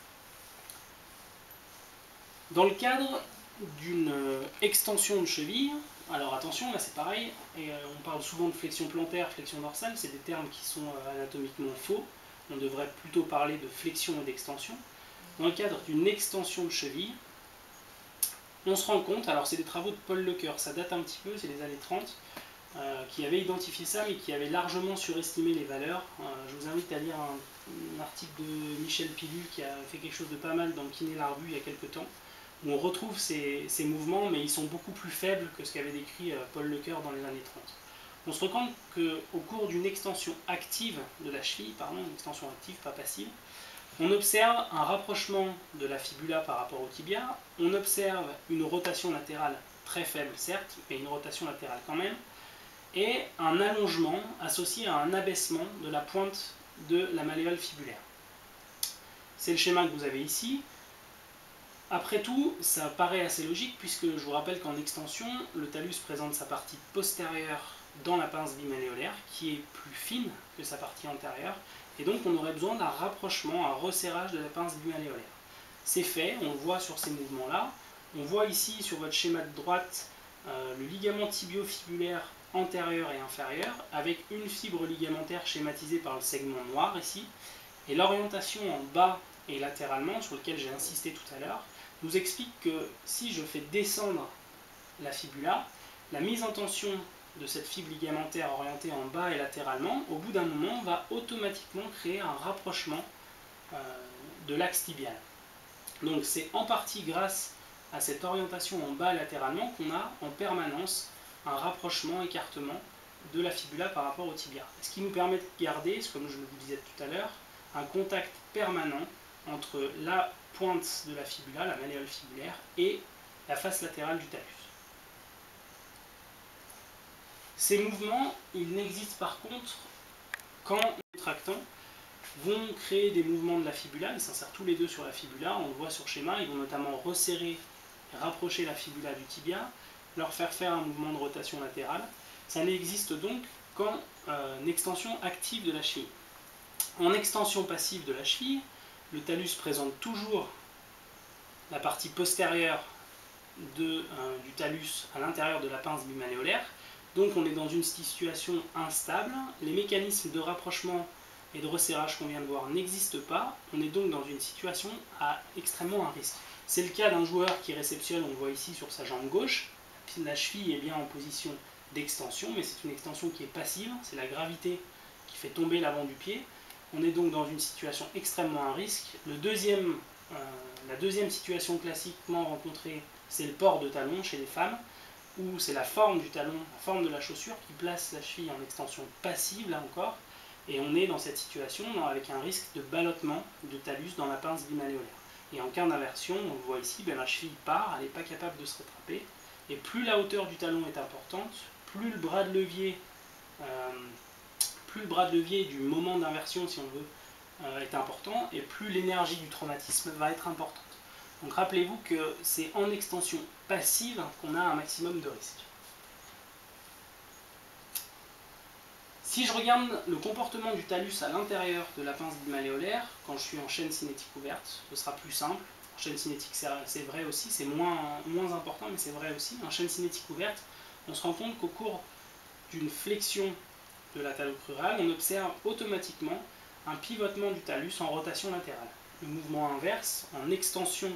Dans le cadre d'une extension de cheville, alors attention, là c'est pareil, et on parle souvent de flexion plantaire, flexion dorsale, c'est des termes qui sont anatomiquement faux. On devrait plutôt parler de flexion et d'extension. Dans le cadre d'une extension de cheville, on se rend compte, alors c'est des travaux de Paul Lecoeur, ça date un petit peu, c'est les années 30, qui avait identifié ça, mais qui avait largement surestimé les valeurs. Je vous invite à lire un article de Michel Pilu, qui a fait quelque chose de pas mal dans le Kiné Larbu il y a quelques temps, où on retrouve ces mouvements, mais ils sont beaucoup plus faibles que ce qu'avait décrit Paul Lecoeur dans les années 30. On se rend compte qu'au cours d'une extension active de la cheville, une extension active, pas passive, on observe un rapprochement de la fibula par rapport au tibia, on observe une rotation latérale très faible certes, mais une rotation latérale quand même, et un allongement associé à un abaissement de la pointe de la malléole fibulaire. C'est le schéma que vous avez ici. Après tout, ça paraît assez logique puisque je vous rappelle qu'en extension, le talus présente sa partie postérieure dans la pince bimalléolaire qui est plus fine que sa partie antérieure et donc on aurait besoin d'un rapprochement, un resserrage de la pince bimalléolaire. C'est fait, on le voit sur ces mouvements-là. On voit ici sur votre schéma de droite le ligament tibiofibulaire antérieur et inférieur avec une fibre ligamentaire schématisée par le segment noir ici et l'orientation en bas et latéralement sur lequel j'ai insisté tout à l'heure nous explique que si je fais descendre la fibula, la mise en tension de cette fibre ligamentaire orientée en bas et latéralement, au bout d'un moment, va automatiquement créer un rapprochement de l'axe tibial. Donc c'est en partie grâce à cette orientation en bas et latéralement qu'on a en permanence un rapprochement, écartement de la fibula par rapport au tibia. Ce qui nous permet de garder, comme je le vous disais tout à l'heure, un contact permanent entre la pointe de la fibula, la malléole fibulaire, et la face latérale du talus. Ces mouvements, ils n'existent par contre quand les tractants vont créer des mouvements de la fibula, ils s'insèrent tous les deux sur la fibula, on le voit sur le schéma, ils vont notamment resserrer et rapprocher la fibula du tibia, leur faire faire un mouvement de rotation latérale. Ça n'existe donc qu'en extension active de la cheville. En extension passive de la cheville, le talus présente toujours la partie postérieure du talus à l'intérieur de la pince bimalléolaire. Donc on est dans une situation instable, les mécanismes de rapprochement et de resserrage qu'on vient de voir n'existent pas, on est donc dans une situation à extrêmement un risque. C'est le cas d'un joueur qui réceptionne, on le voit ici sur sa jambe gauche, la cheville est bien en position d'extension, mais c'est une extension qui est passive, c'est la gravité qui fait tomber l'avant du pied. On est donc dans une situation extrêmement à risque. La deuxième situation classiquement rencontrée, c'est le port de talon chez les femmes, où c'est la forme du talon, la forme de la chaussure qui place la cheville en extension passive, là encore, et on est dans cette situation avec un risque de ballottement de talus dans la pince bimalléolaire. Et en cas d'inversion, on le voit ici, la cheville part, elle n'est pas capable de se rattraper, et plus la hauteur du talon est importante, plus le bras de levier du moment d'inversion, si on veut, est important, et plus l'énergie du traumatisme va être importante. Donc rappelez-vous que c'est en extension passive qu'on a un maximum de risque. Si je regarde le comportement du talus à l'intérieur de la pince bimalléolaire, quand je suis en chaîne cinétique ouverte, ce sera plus simple. En chaîne cinétique, c'est vrai aussi, c'est moins important, mais c'est vrai aussi. En chaîne cinétique ouverte, on se rend compte qu'au cours d'une flexion de la talocrurale, on observe automatiquement un pivotement du talus en rotation latérale. Le mouvement inverse, en extension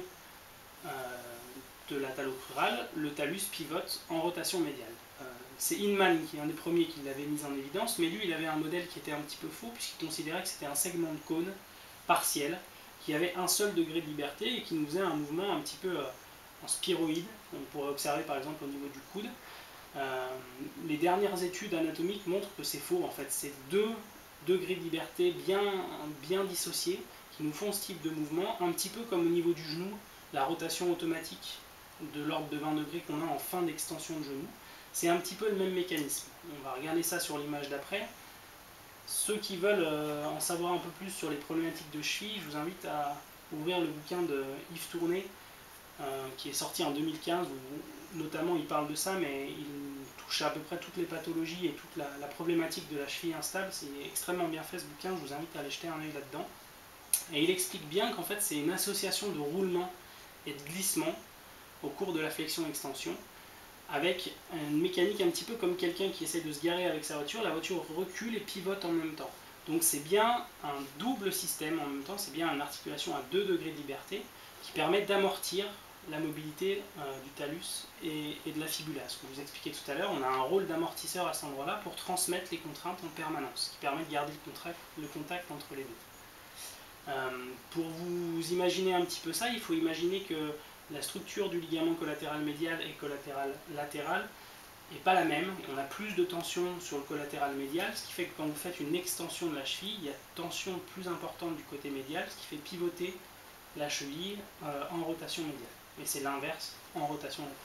de la talocrurale, le talus pivote en rotation médiale. C'est Hinman qui est un des premiers qui l'avait mis en évidence, mais lui il avait un modèle qui était un petit peu faux puisqu'il considérait que c'était un segment de cône partiel qui avait un seul degré de liberté et qui nous faisait un mouvement un petit peu en spiroïde, on pourrait observer par exemple au niveau du coude. Les dernières études anatomiques montrent que c'est faux en fait, c'est deux degrés de liberté bien dissociés qui nous font ce type de mouvement, un petit peu comme au niveau du genou, la rotation automatique de l'ordre de 20 degrés qu'on a en fin d'extension de genou. C'est un petit peu le même mécanisme. On va regarder ça sur l'image d'après. Ceux qui veulent en savoir un peu plus sur les problématiques de cheville, je vous invite à ouvrir le bouquin de Yves Tourné, qui est sorti en 2015, où notamment il parle de ça, mais il touche à peu près toutes les pathologies et toute la problématique de la cheville instable. C'est extrêmement bien fait ce bouquin, je vous invite à aller jeter un œil là-dedans. Et il explique bien qu'en fait c'est une association de roulement et de glissement au cours de la flexion-extension, avec une mécanique un petit peu comme quelqu'un qui essaie de se garer avec sa voiture, la voiture recule et pivote en même temps. Donc c'est bien un double système en même temps, c'est bien une articulation à 2 degrés de liberté qui permet d'amortir la mobilité du talus et de la fibula. Ce que je vous expliquais tout à l'heure, on a un rôle d'amortisseur à cet endroit-là pour transmettre les contraintes en permanence, qui permet de garder le contact entre les deux. Pour vous imaginer un petit peu ça, il faut imaginer que la structure du ligament collatéral médial et collatéral latéral n'est pas la même. On a plus de tension sur le collatéral médial, ce qui fait que quand vous faites une extension de la cheville, il y a une tension plus importante du côté médial, ce qui fait pivoter la cheville en rotation médiale. Et c'est l'inverse en rotation latérale.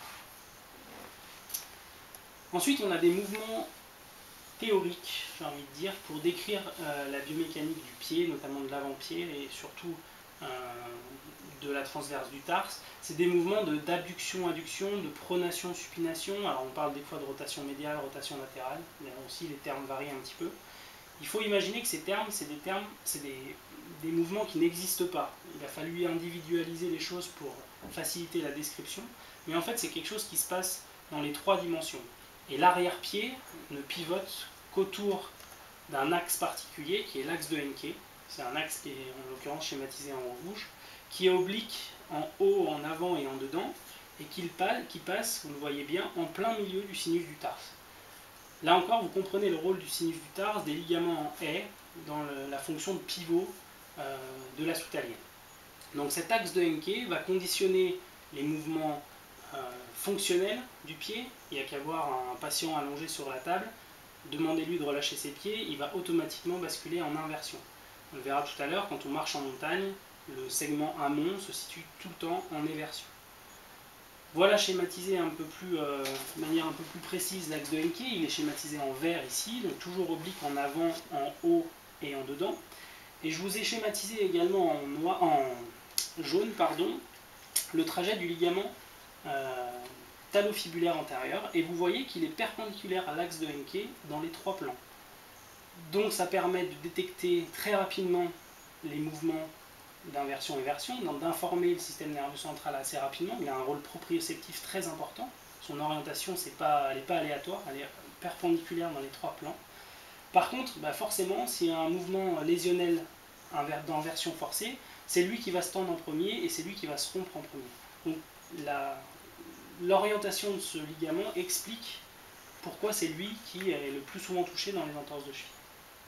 Ensuite, on a des mouvements théoriques, j'ai envie de dire, pour décrire la biomécanique du pied, notamment de l'avant-pied et surtout de la transverse du tarse. C'est des mouvements d'abduction-adduction, de pronation-supination. Alors on parle des fois de rotation médiale, rotation latérale, mais aussi les termes varient un petit peu. Il faut imaginer que ces termes, c'est des mouvements qui n'existent pas. Il a fallu individualiser les choses pour faciliter la description, mais en fait c'est quelque chose qui se passe dans les 3 dimensions. Et l'arrière-pied ne pivote qu'autour d'un axe particulier qui est l'axe de Encke. C'est un axe qui est en l'occurrence schématisé en rouge, qui est oblique en haut, en avant et en dedans, et qui passe, vous le voyez bien, en plein milieu du sinus du tarse. Là encore, vous comprenez le rôle du sinus du tarse, des ligaments en haie, dans la fonction de pivot de la soutalienne. Donc cet axe de Encke va conditionner les mouvements fonctionnels du pied. Il n'y a qu'à voir un patient allongé sur la table, demandez-lui de relâcher ses pieds, il va automatiquement basculer en inversion. On le verra tout à l'heure, quand on marche en montagne, Le segment amont se situe tout le temps en éversion. Voilà schématisé un peu plus, de manière un peu plus précise l'axe de Encke. Il est schématisé en vert ici, donc toujours oblique en avant, en haut et en dedans. Et je vous ai schématisé également en jaune le trajet du ligament talofibulaire antérieur. Et vous voyez qu'il est perpendiculaire à l'axe de Encke dans les trois plans. Donc ça permet de détecter très rapidement les mouvements d'inversion-éversion, d'informer le système nerveux central assez rapidement. Il a un rôle proprioceptif très important. Son orientation, elle n'est pas aléatoire, elle est perpendiculaire dans les trois plans. Par contre, forcément, s'il y a un mouvement lésionnel d'inversion forcée, c'est lui qui va se tendre en premier et c'est lui qui va se rompre en premier. Donc l'orientation de ce ligament explique pourquoi c'est lui qui est le plus souvent touché dans les entorses de cheville.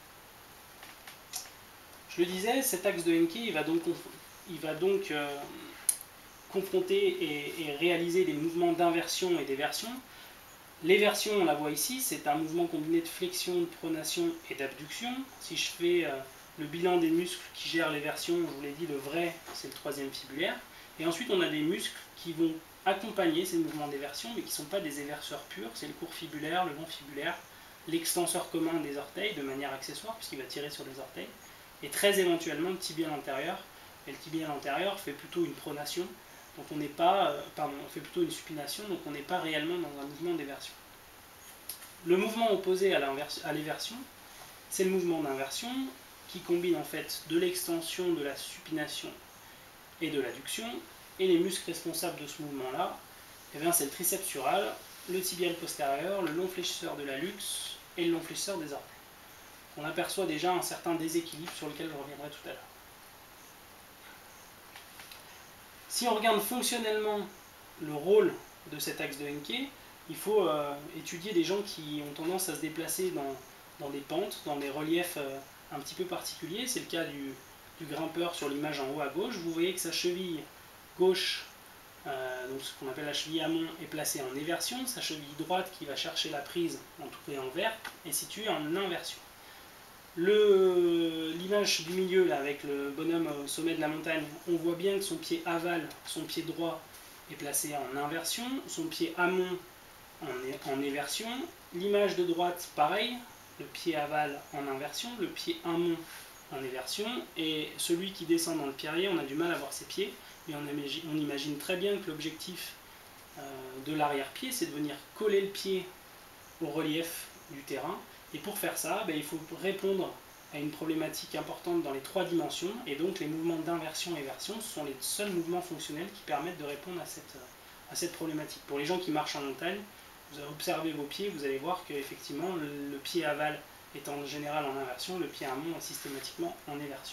Je le disais, cet axe de Encke, il va donc confronter et réaliser des mouvements d'inversion et d'éversion. L'éversion, on la voit ici, c'est un mouvement combiné de flexion, de pronation et d'abduction. Si je fais le bilan des muscles qui gèrent l'éversion, je vous l'ai dit, le vrai, c'est le troisième fibulaire. Et ensuite, on a des muscles qui vont accompagner ces mouvements d'éversion, mais qui ne sont pas des éverseurs purs. C'est le court fibulaire, le long fibulaire, l'extenseur commun des orteils, de manière accessoire, puisqu'il va tirer sur les orteils. Et très éventuellement le tibial antérieur. Et le tibial antérieur fait plutôt une pronation, donc on n'est pas, fait plutôt une supination, donc on n'est pas réellement dans un mouvement d'éversion. Le mouvement opposé à l'éversion, c'est le mouvement d'inversion qui combine en fait de l'extension, de la supination et de l'adduction. Et les muscles responsables de ce mouvement-là, c'est le triceps sural, le tibial postérieur, le long fléchisseur de la luxe et le long fléchisseur des orteils. On aperçoit déjà un certain déséquilibre sur lequel je reviendrai tout à l'heure. Si on regarde fonctionnellement le rôle de cet axe de Encke, il faut étudier des gens qui ont tendance à se déplacer dans des pentes, dans des reliefs un petit peu particuliers. C'est le cas du grimpeur sur l'image en haut à gauche. Vous voyez que sa cheville gauche, donc ce qu'on appelle la cheville amont, est placée en éversion. Sa cheville droite, qui va chercher la prise en tout et en vert, est située en inversion. L'image du milieu, là, avec le bonhomme au sommet de la montagne, on voit bien que son pied aval, son pied droit, est placé en inversion, son pied amont en éversion. L'image de droite, pareil, le pied aval en inversion, le pied amont en éversion, et celui qui descend dans le pierrier, on a du mal à voir ses pieds, mais on imagine très bien que l'objectif de l'arrière-pied, c'est de venir coller le pied au relief du terrain. Et pour faire ça, il faut répondre à une problématique importante dans les trois dimensions, et donc les mouvements d'inversion et éversion sont les seuls mouvements fonctionnels qui permettent de répondre à cette problématique. Pour les gens qui marchent en montagne, vous observez vos pieds, vous allez voir qu'effectivement le pied aval est en général en inversion, le pied amont est systématiquement en éversion.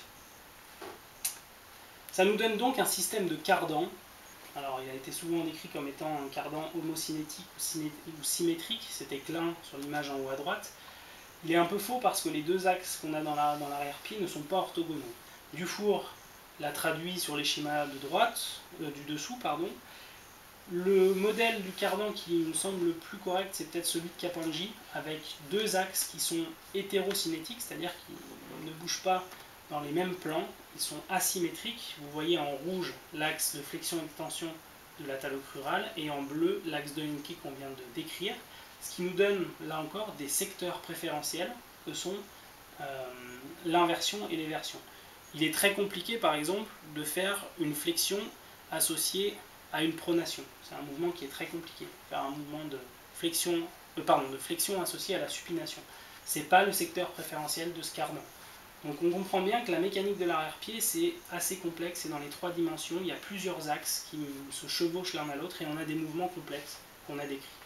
Ça nous donne donc un système de cardan. Alors il a été souvent décrit comme étant un cardan homocinétique ou symétrique, c'est éclin sur l'image en haut à droite. Il est un peu faux parce que les deux axes qu'on a dans l'arrière-pied ne sont pas orthogonaux. Dufour l'a traduit sur les schémas de droite, du dessous, pardon. Le modèle du cardan qui me semble le plus correct, c'est peut-être celui de Capangi, avec deux axes qui sont hétérocinétiques, c'est-à-dire qu'ils ne bougent pas dans les mêmes plans, ils sont asymétriques. Vous voyez en rouge l'axe de flexion-extension de la talocrurale et en bleu l'axe de Encke qu'on vient de décrire. Ce qui nous donne, là encore, des secteurs préférentiels que sont l'inversion et l'éversion. Il est très compliqué, par exemple, de faire une flexion associée à une pronation. C'est un mouvement qui est très compliqué. Faire un mouvement de flexion associée à la supination. Ce n'est pas le secteur préférentiel de ce cardan. Donc on comprend bien que la mécanique de l'arrière-pied, c'est assez complexe, c'est dans les trois dimensions, il y a plusieurs axes qui se chevauchent l'un à l'autre et on a des mouvements complexes qu'on a décrits.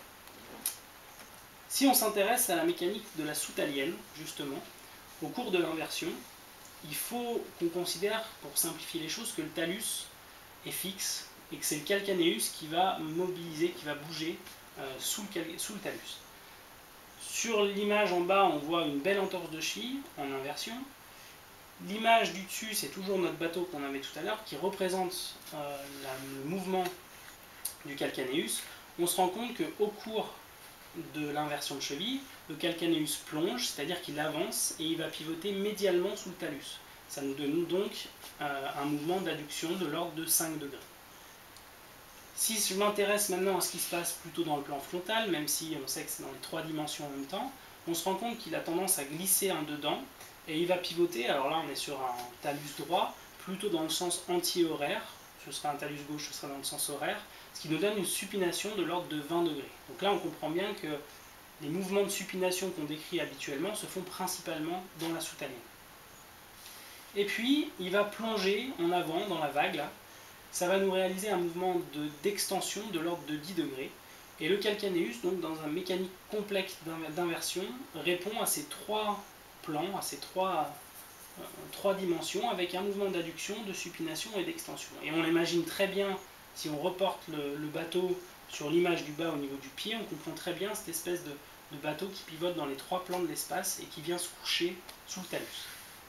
Si on s'intéresse à la mécanique de la soutalienne, justement, au cours de l'inversion, il faut qu'on considère, pour simplifier les choses, que le talus est fixe et que c'est le calcaneus qui va mobiliser, qui va bouger sous le talus. Sur l'image en bas, on voit une belle entorse de cheville en inversion. L'image du dessus, c'est toujours notre bateau qu'on avait tout à l'heure, qui représente le mouvement du calcaneus. On se rend compte qu'au cours de l'inversion de cheville, le calcaneus plonge, c'est-à-dire qu'il avance et il va pivoter médialement sous le talus. Ça nous donne donc un mouvement d'adduction de l'ordre de 5 degrés. Si je m'intéresse maintenant à ce qui se passe plutôt dans le plan frontal, même si on sait que c'est dans les 3 dimensions en même temps, on se rend compte qu'il a tendance à glisser un dedans, et il va pivoter. Alors là on est sur un talus droit, plutôt dans le sens anti-horaire, ce sera un talus gauche, ce sera dans le sens horaire, ce qui nous donne une supination de l'ordre de 20 degrés. Donc là on comprend bien que les mouvements de supination qu'on décrit habituellement se font principalement dans la soutalienne. Et puis il va plonger en avant dans la vague, là. Ça va nous réaliser un mouvement d'extension de l'ordre de 10 degrés. Et le calcanéus, donc dans un mécanique complexe d'inversion, répond à ces 3 plans, à ces trois dimensions, avec un mouvement d'adduction, de supination et d'extension. Et on l'imagine très bien, si on reporte le bateau sur l'image du bas au niveau du pied, on comprend très bien cette espèce de bateau qui pivote dans les 3 plans de l'espace et qui vient se coucher sous le talus.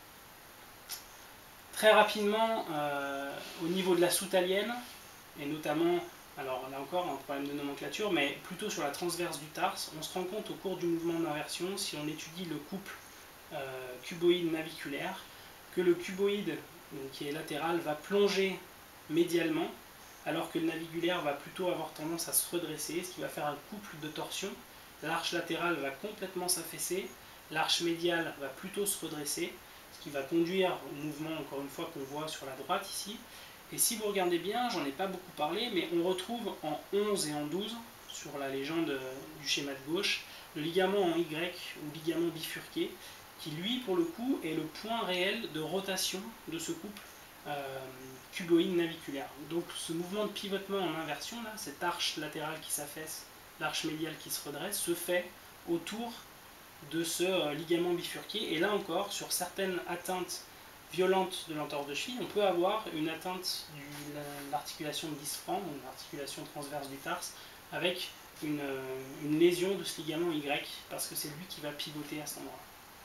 Très rapidement, au niveau de la soutalienne, et notamment, alors là encore un problème de nomenclature, mais plutôt sur la transverse du tarse, on se rend compte au cours du mouvement d'inversion, si on étudie le couple cuboïde-naviculaire, que le cuboïde, donc, qui est latéral, va plonger médialement, alors que le naviculaire va plutôt avoir tendance à se redresser, ce qui va faire un couple de torsion. L'arche latérale va complètement s'affaisser, l'arche médiale va plutôt se redresser, ce qui va conduire au mouvement, encore une fois, qu'on voit sur la droite ici. Et si vous regardez bien, j'en ai pas beaucoup parlé, mais on retrouve en 11 et en 12, sur la légende du schéma de gauche, le ligament en Y, ou ligament bifurqué, qui lui, pour le coup, est le point réel de rotation de ce couple cuboïde naviculaire. Donc ce mouvement de pivotement en inversion, là, cette arche latérale qui s'affaisse, l'arche médiale qui se redresse, se fait autour de ce ligament bifurqué. Et là encore, sur certaines atteintes violentes de l'entorse de cheville, on peut avoir une atteinte de l'articulation de diaphragme, ou l'articulation transverse du tarse, avec une lésion de ce ligament Y, parce que c'est lui qui va pivoter à cet endroit.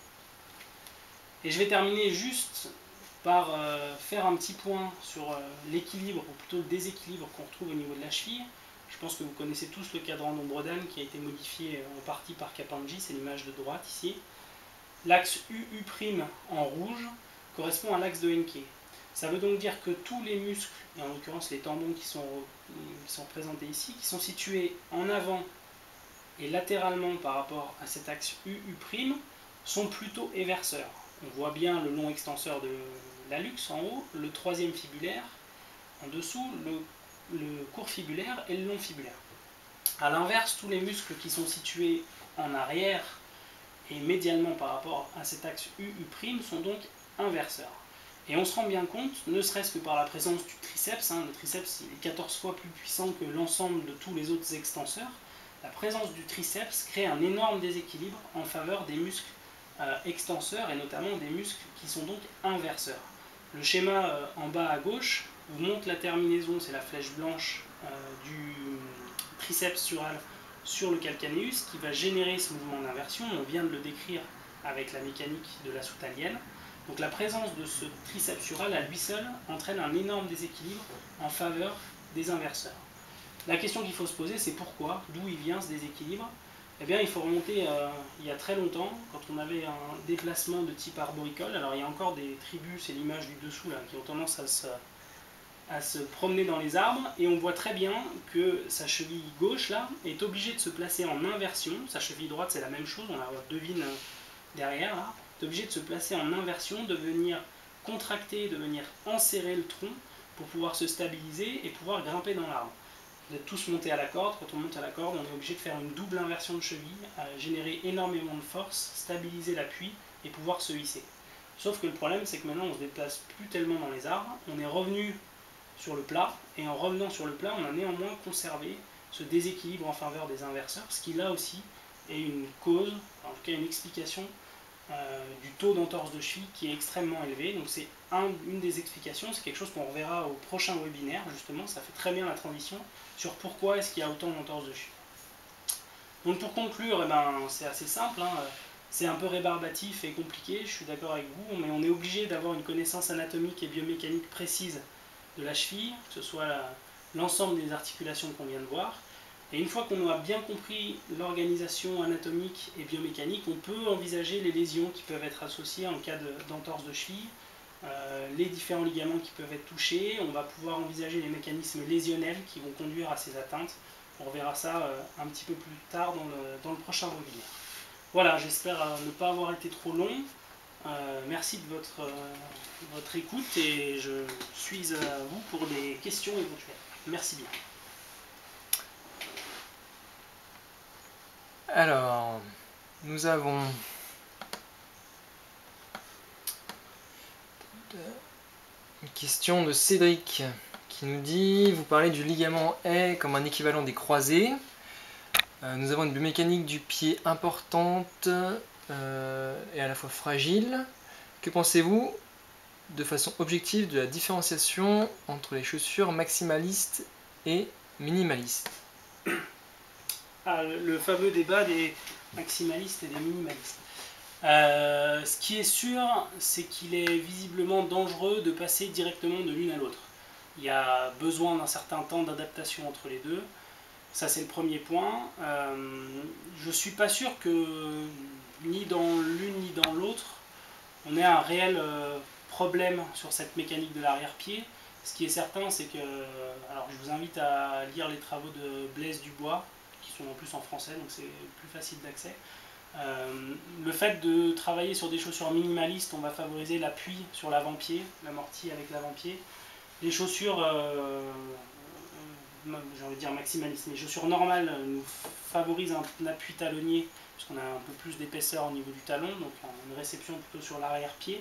Et je vais terminer juste par faire un petit point sur l'équilibre, ou plutôt le déséquilibre qu'on retrouve au niveau de la cheville. Je pense que vous connaissez tous le cadran d'Ombredan qui a été modifié en partie par Capandji, c'est l'image de droite ici. L'axe UU' en rouge correspond à l'axe de Encke. Ça veut donc dire que tous les muscles, et en l'occurrence les tendons qui sont présentés ici, qui sont situés en avant et latéralement par rapport à cet axe UU', sont plutôt éverseurs. On voit bien le long extenseur de l'hallux en haut, le troisième fibulaire en dessous, le court fibulaire et le long fibulaire. A l'inverse, tous les muscles qui sont situés en arrière et médialement par rapport à cet axe UU' sont donc inverseurs. Et on se rend bien compte, ne serait-ce que par la présence du triceps, le triceps il est 14 fois plus puissant que l'ensemble de tous les autres extenseurs, la présence du triceps crée un énorme déséquilibre en faveur des muscles extenseurs et notamment des muscles qui sont donc inverseurs. Le schéma en bas à gauche vous montre la terminaison, c'est la flèche blanche du triceps sural sur le calcanéus qui va générer ce mouvement d'inversion. On vient de le décrire avec la mécanique de la soutalienne. Donc la présence de ce triceps sural à lui seul entraîne un énorme déséquilibre en faveur des inverseurs. La question qu'il faut se poser, c'est pourquoi, d'où il vient ce déséquilibre. Eh bien, il faut remonter il y a très longtemps, quand on avait un déplacement de type arboricole. Alors, il y a encore des tribus, c'est l'image du dessous, là, qui ont tendance à se promener dans les arbres. Et on voit très bien que sa cheville gauche, là, est obligée de se placer en inversion. Sa cheville droite, c'est la même chose, on la devine derrière, là. Elle est obligée de se placer en inversion, de venir contracter, de venir enserrer le tronc pour pouvoir se stabiliser et pouvoir grimper dans l'arbre. Vous êtes tous montés à la corde, quand on monte à la corde, on est obligé de faire une double inversion de cheville, générer énormément de force, stabiliser l'appui et pouvoir se hisser. Sauf que le problème, c'est que maintenant on ne se déplace plus tellement dans les arbres, on est revenu sur le plat, et en revenant sur le plat, on a néanmoins conservé ce déséquilibre en faveur des inverseurs, ce qui là aussi est une cause, en tout cas une explication du taux d'entorse de cheville qui est extrêmement élevé. Donc c'est une des explications, c'est quelque chose qu'on reverra au prochain webinaire, justement, ça fait très bien la transition sur pourquoi est-ce qu'il y a autant d'entorse de cheville. Donc pour conclure, eh ben, c'est assez simple, c'est un peu rébarbatif et compliqué, je suis d'accord avec vous, mais on est obligé d'avoir une connaissance anatomique et biomécanique précise de la cheville, que ce soit l'ensemble des articulations qu'on vient de voir. Et une fois qu'on a bien compris l'organisation anatomique et biomécanique, on peut envisager les lésions qui peuvent être associées en cas d'entorse de cheville. les différents ligaments qui peuvent être touchés, on va pouvoir envisager les mécanismes lésionnels qui vont conduire à ces atteintes. On reverra ça un petit peu plus tard dans le prochain webinaire. Voilà, j'espère ne pas avoir été trop long. Merci de votre écoute et je suis à vous pour des questions éventuelles. Merci bien. Alors, nous avons une question de Cédric qui nous dit: vous parlez du ligament A comme un équivalent des croisés. Nous avons une biomécanique du pied importante et à la fois fragile. Que pensez-vous de façon objective de la différenciation entre les chaussures maximalistes et minimalistes? Le fameux débat des maximalistes et des minimalistes. Ce qui est sûr, c'est qu'il est visiblement dangereux de passer directement de l'une à l'autre. Il y a besoin d'un certain temps d'adaptation entre les deux. Ça, c'est le premier point. Je ne suis pas sûr que ni dans l'une ni dans l'autre, on ait un réel problème sur cette mécanique de l'arrière-pied. Ce qui est certain, c'est que... Alors, je vous invite à lire les travaux de Blaise Dubois, qui sont en plus en français, donc c'est plus facile d'accès. Le fait de travailler sur des chaussures minimalistes, on va favoriser l'appui sur l'avant-pied, l'amorti avec l'avant-pied. Les chaussures, j'ai envie de dire maximalistes, les chaussures normales nous favorisent un appui talonnier, puisqu'on a un peu plus d'épaisseur au niveau du talon, donc une réception plutôt sur l'arrière-pied.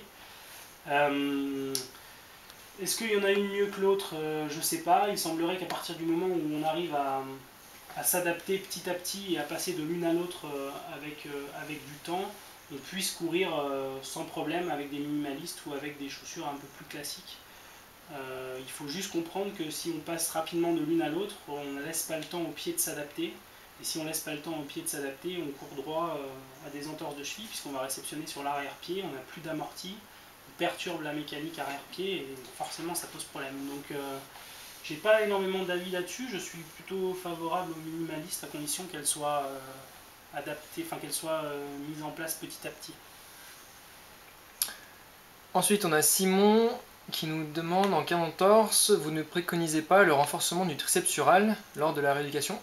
Est-ce qu'il y en a une mieux que l'autre? Je ne sais pas. Il semblerait qu'à partir du moment où on arrive à s'adapter petit à petit et à passer de l'une à l'autre avec du temps, on puisse courir sans problème avec des minimalistes ou avec des chaussures un peu plus classiques. Il faut juste comprendre que si on passe rapidement de l'une à l'autre, on ne laisse pas le temps au pied de s'adapter. Et si on ne laisse pas le temps au pied de s'adapter, on court droit à des entorses de cheville, puisqu'on va réceptionner sur l'arrière-pied, on n'a plus d'amorti, on perturbe la mécanique arrière-pied, et forcément ça pose problème. Donc j'ai pas énormément d'avis là-dessus, je suis plutôt favorable aux minimalistes à condition qu'elles soient adaptées, enfin qu'elles soient mises en place petit à petit. Ensuite, on a Simon qui nous demande: en cas d'entorse, vous ne préconisez pas le renforcement du triceps sural lors de la rééducation?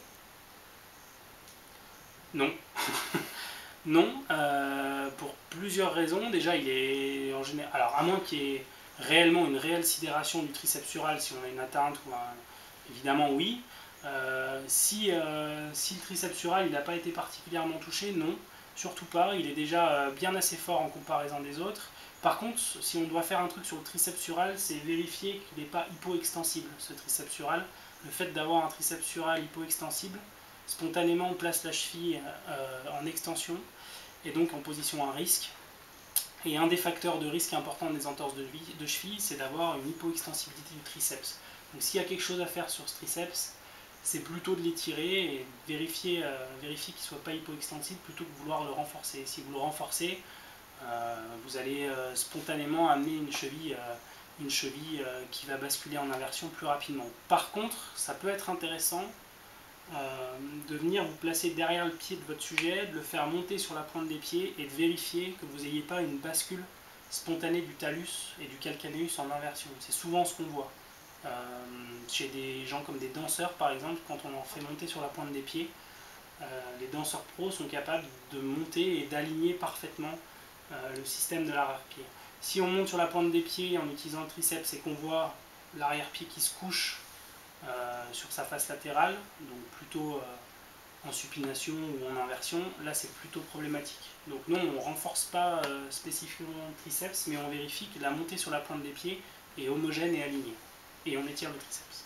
Non. Non, pour plusieurs raisons. Déjà, il est en général... Alors, à moins qu'il y ait réellement une réelle sidération du triceps sural, si on a une atteinte, évidemment oui. Si le triceps sural n'a pas été particulièrement touché, non, surtout pas. Il est déjà bien assez fort en comparaison des autres. Par contre, si on doit faire un truc sur le triceps sural, c'est vérifier qu'il n'est pas hypoextensible, ce triceps sural. Le fait d'avoir un triceps sural hypoextensible, spontanément on place la cheville en extension et donc en position à risque. Et un des facteurs de risque importants des entorses de cheville, c'est d'avoir une hypoextensibilité du triceps. Donc s'il y a quelque chose à faire sur ce triceps, c'est plutôt de l'étirer et vérifier qu'il ne soit pas hypoextensible plutôt que de vouloir le renforcer. Si vous le renforcez, vous allez spontanément amener une cheville qui va basculer en inversion plus rapidement. Par contre, ça peut être intéressant de venir vous placer derrière le pied de votre sujet, de le faire monter sur la pointe des pieds et de vérifier que vous n'ayez pas une bascule spontanée du talus et du calcaneus en inversion. C'est souvent ce qu'on voit. Chez des gens comme des danseurs par exemple, quand on en fait monter sur la pointe des pieds, les danseurs pros sont capables de monter et d'aligner parfaitement le système de l'arrière-pied. Si on monte sur la pointe des pieds en utilisant le triceps et qu'on voit l'arrière-pied qui se couche sur sa face latérale, donc plutôt en supination ou en inversion, là c'est plutôt problématique. Donc non, on ne renforce pas spécifiquement le triceps, mais on vérifie que la montée sur la pointe des pieds est homogène et alignée. Et on étire le triceps.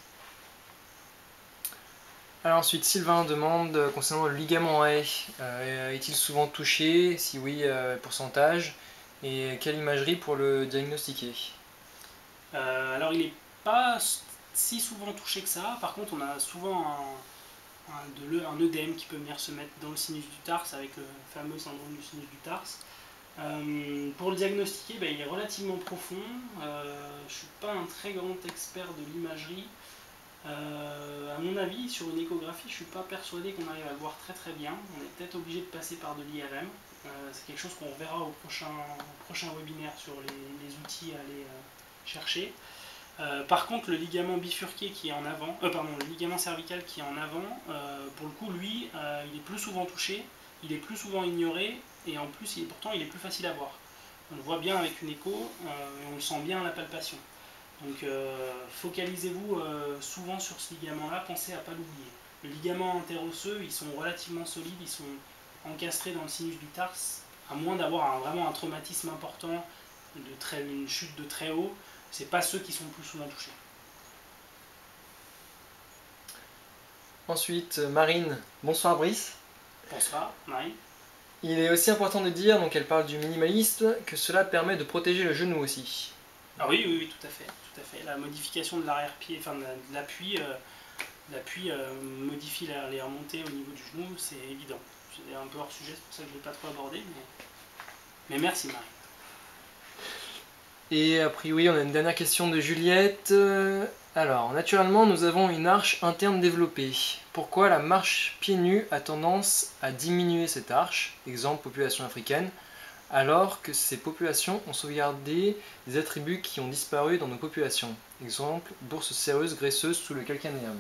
Alors ensuite, Sylvain demande concernant le ligament A, est-il souvent touché? Si oui, pourcentage. Et quelle imagerie pour le diagnostiquer? Alors il n'est pas si souvent touché que ça. Par contre, on a souvent un œdème qui peut venir se mettre dans le sinus du tarse avec le fameux syndrome du sinus du tarse. Pour le diagnostiquer, il est relativement profond. Je ne suis pas un très grand expert de l'imagerie. À mon avis, sur une échographie, je ne suis pas persuadé qu'on arrive à le voir très très bien. On est peut-être obligé de passer par de l'IRM. C'est quelque chose qu'on verra au prochain webinaire sur les outils à aller chercher. Par contre, le ligament bifurqué qui est en avant, le ligament cervical qui est en avant, pour le coup, lui, il est plus souvent touché, il est plus souvent ignoré, et en plus, pourtant, il est plus facile à voir. On le voit bien avec une écho, et on le sent bien à la palpation. Donc, focalisez-vous souvent sur ce ligament-là, pensez à ne pas l'oublier. Les ligaments interosseux, ils sont relativement solides, ils sont encastrés dans le sinus du tarse, à moins d'avoir vraiment un traumatisme important, une chute de très haut. C'est pas ceux qui sont le plus souvent touchés. Ensuite, Marine. Bonsoir Brice. Bonsoir, Marine. Il est aussi important de dire, donc elle parle du minimalisme, que cela permet de protéger le genou aussi. Ah oui, oui, oui, tout à fait, tout à fait. La modification de l'arrière-pied, enfin de l'appui, modifie les remontées au niveau du genou, c'est évident. C'est un peu hors sujet, c'est pour ça que je ne l'ai pas trop abordé, mais merci Marine. Et a priori, on a une dernière question de Juliette. Alors, naturellement, nous avons une arche interne développée. Pourquoi la marche pieds nus a tendance à diminuer cette arche, exemple population africaine, alors que ces populations ont sauvegardé des attributs qui ont disparu dans nos populations, exemple bourse séreuse graisseuse sous le calcanéum?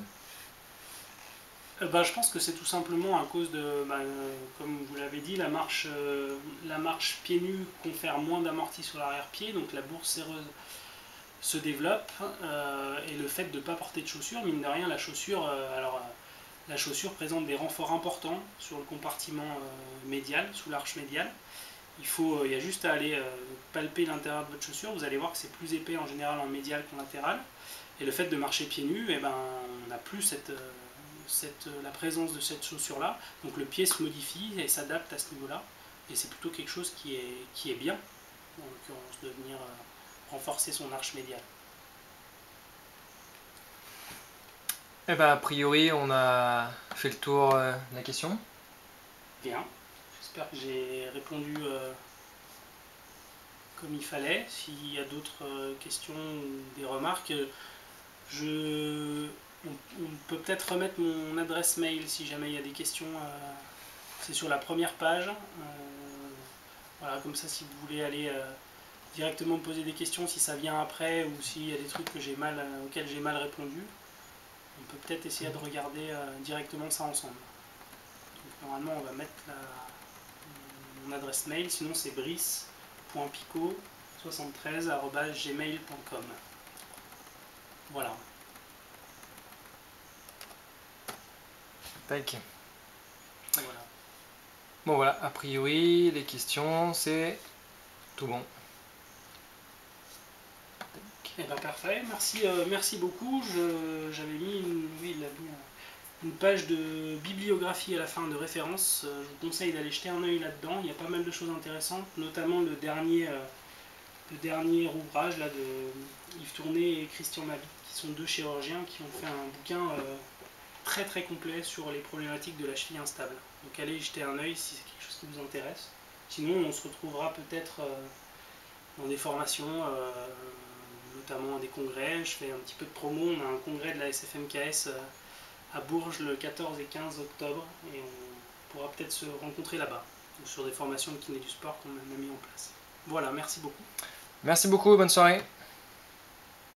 Je pense que c'est tout simplement à cause de, comme vous l'avez dit, la marche pieds nus confère moins d'amorti sur l'arrière-pied, donc la bourse séreuse se développe, et le fait de ne pas porter de chaussures, mine de rien, la chaussure présente des renforts importants sur le compartiment médial, sous l'arche médiale. Il y a juste à aller palper l'intérieur de votre chaussure, vous allez voir que c'est plus épais en général en médial qu'en latéral, et le fait de marcher pieds nus, on n'a plus la présence de cette chaussure-là, donc le pied se modifie et s'adapte à ce niveau-là, et c'est plutôt quelque chose qui est bien, en l'occurrence, de venir renforcer son arche médiale. A priori, on a fait le tour de la question. Bien, j'espère que j'ai répondu comme il fallait. S'il y a d'autres questions ou des remarques, on peut peut-être remettre mon adresse mail si jamais il y a des questions. C'est sur la première page. Voilà, comme ça, si vous voulez aller directement me poser des questions, si ça vient après ou s'il y a des trucs auxquels j'ai mal répondu, on peut peut-être essayer de regarder directement ça ensemble. Donc, normalement, on va mettre mon adresse mail, sinon c'est brice.picot73@gmail.com. Voilà. Tac. Voilà. Bon voilà, a priori, les questions, c'est tout bon. Eh ben parfait, merci beaucoup. J'avais mis une page de bibliographie à la fin de référence. Je vous conseille d'aller jeter un œil là-dedans. Il y a pas mal de choses intéressantes, notamment le dernier ouvrage là, de Yves Tourné et Christian Mabi, qui sont deux chirurgiens qui ont fait un bouquin très très complet sur les problématiques de la cheville instable. Donc allez y jeter un œil si c'est quelque chose qui vous intéresse. Sinon, on se retrouvera peut-être dans des formations, notamment des congrès. Je fais un petit peu de promo. On a un congrès de la SFMKS à Bourges le 14 et 15 octobre et on pourra peut-être se rencontrer là-bas, sur des formations de kiné du sport qu'on a mis en place. Voilà, merci beaucoup. Merci beaucoup, bonne soirée.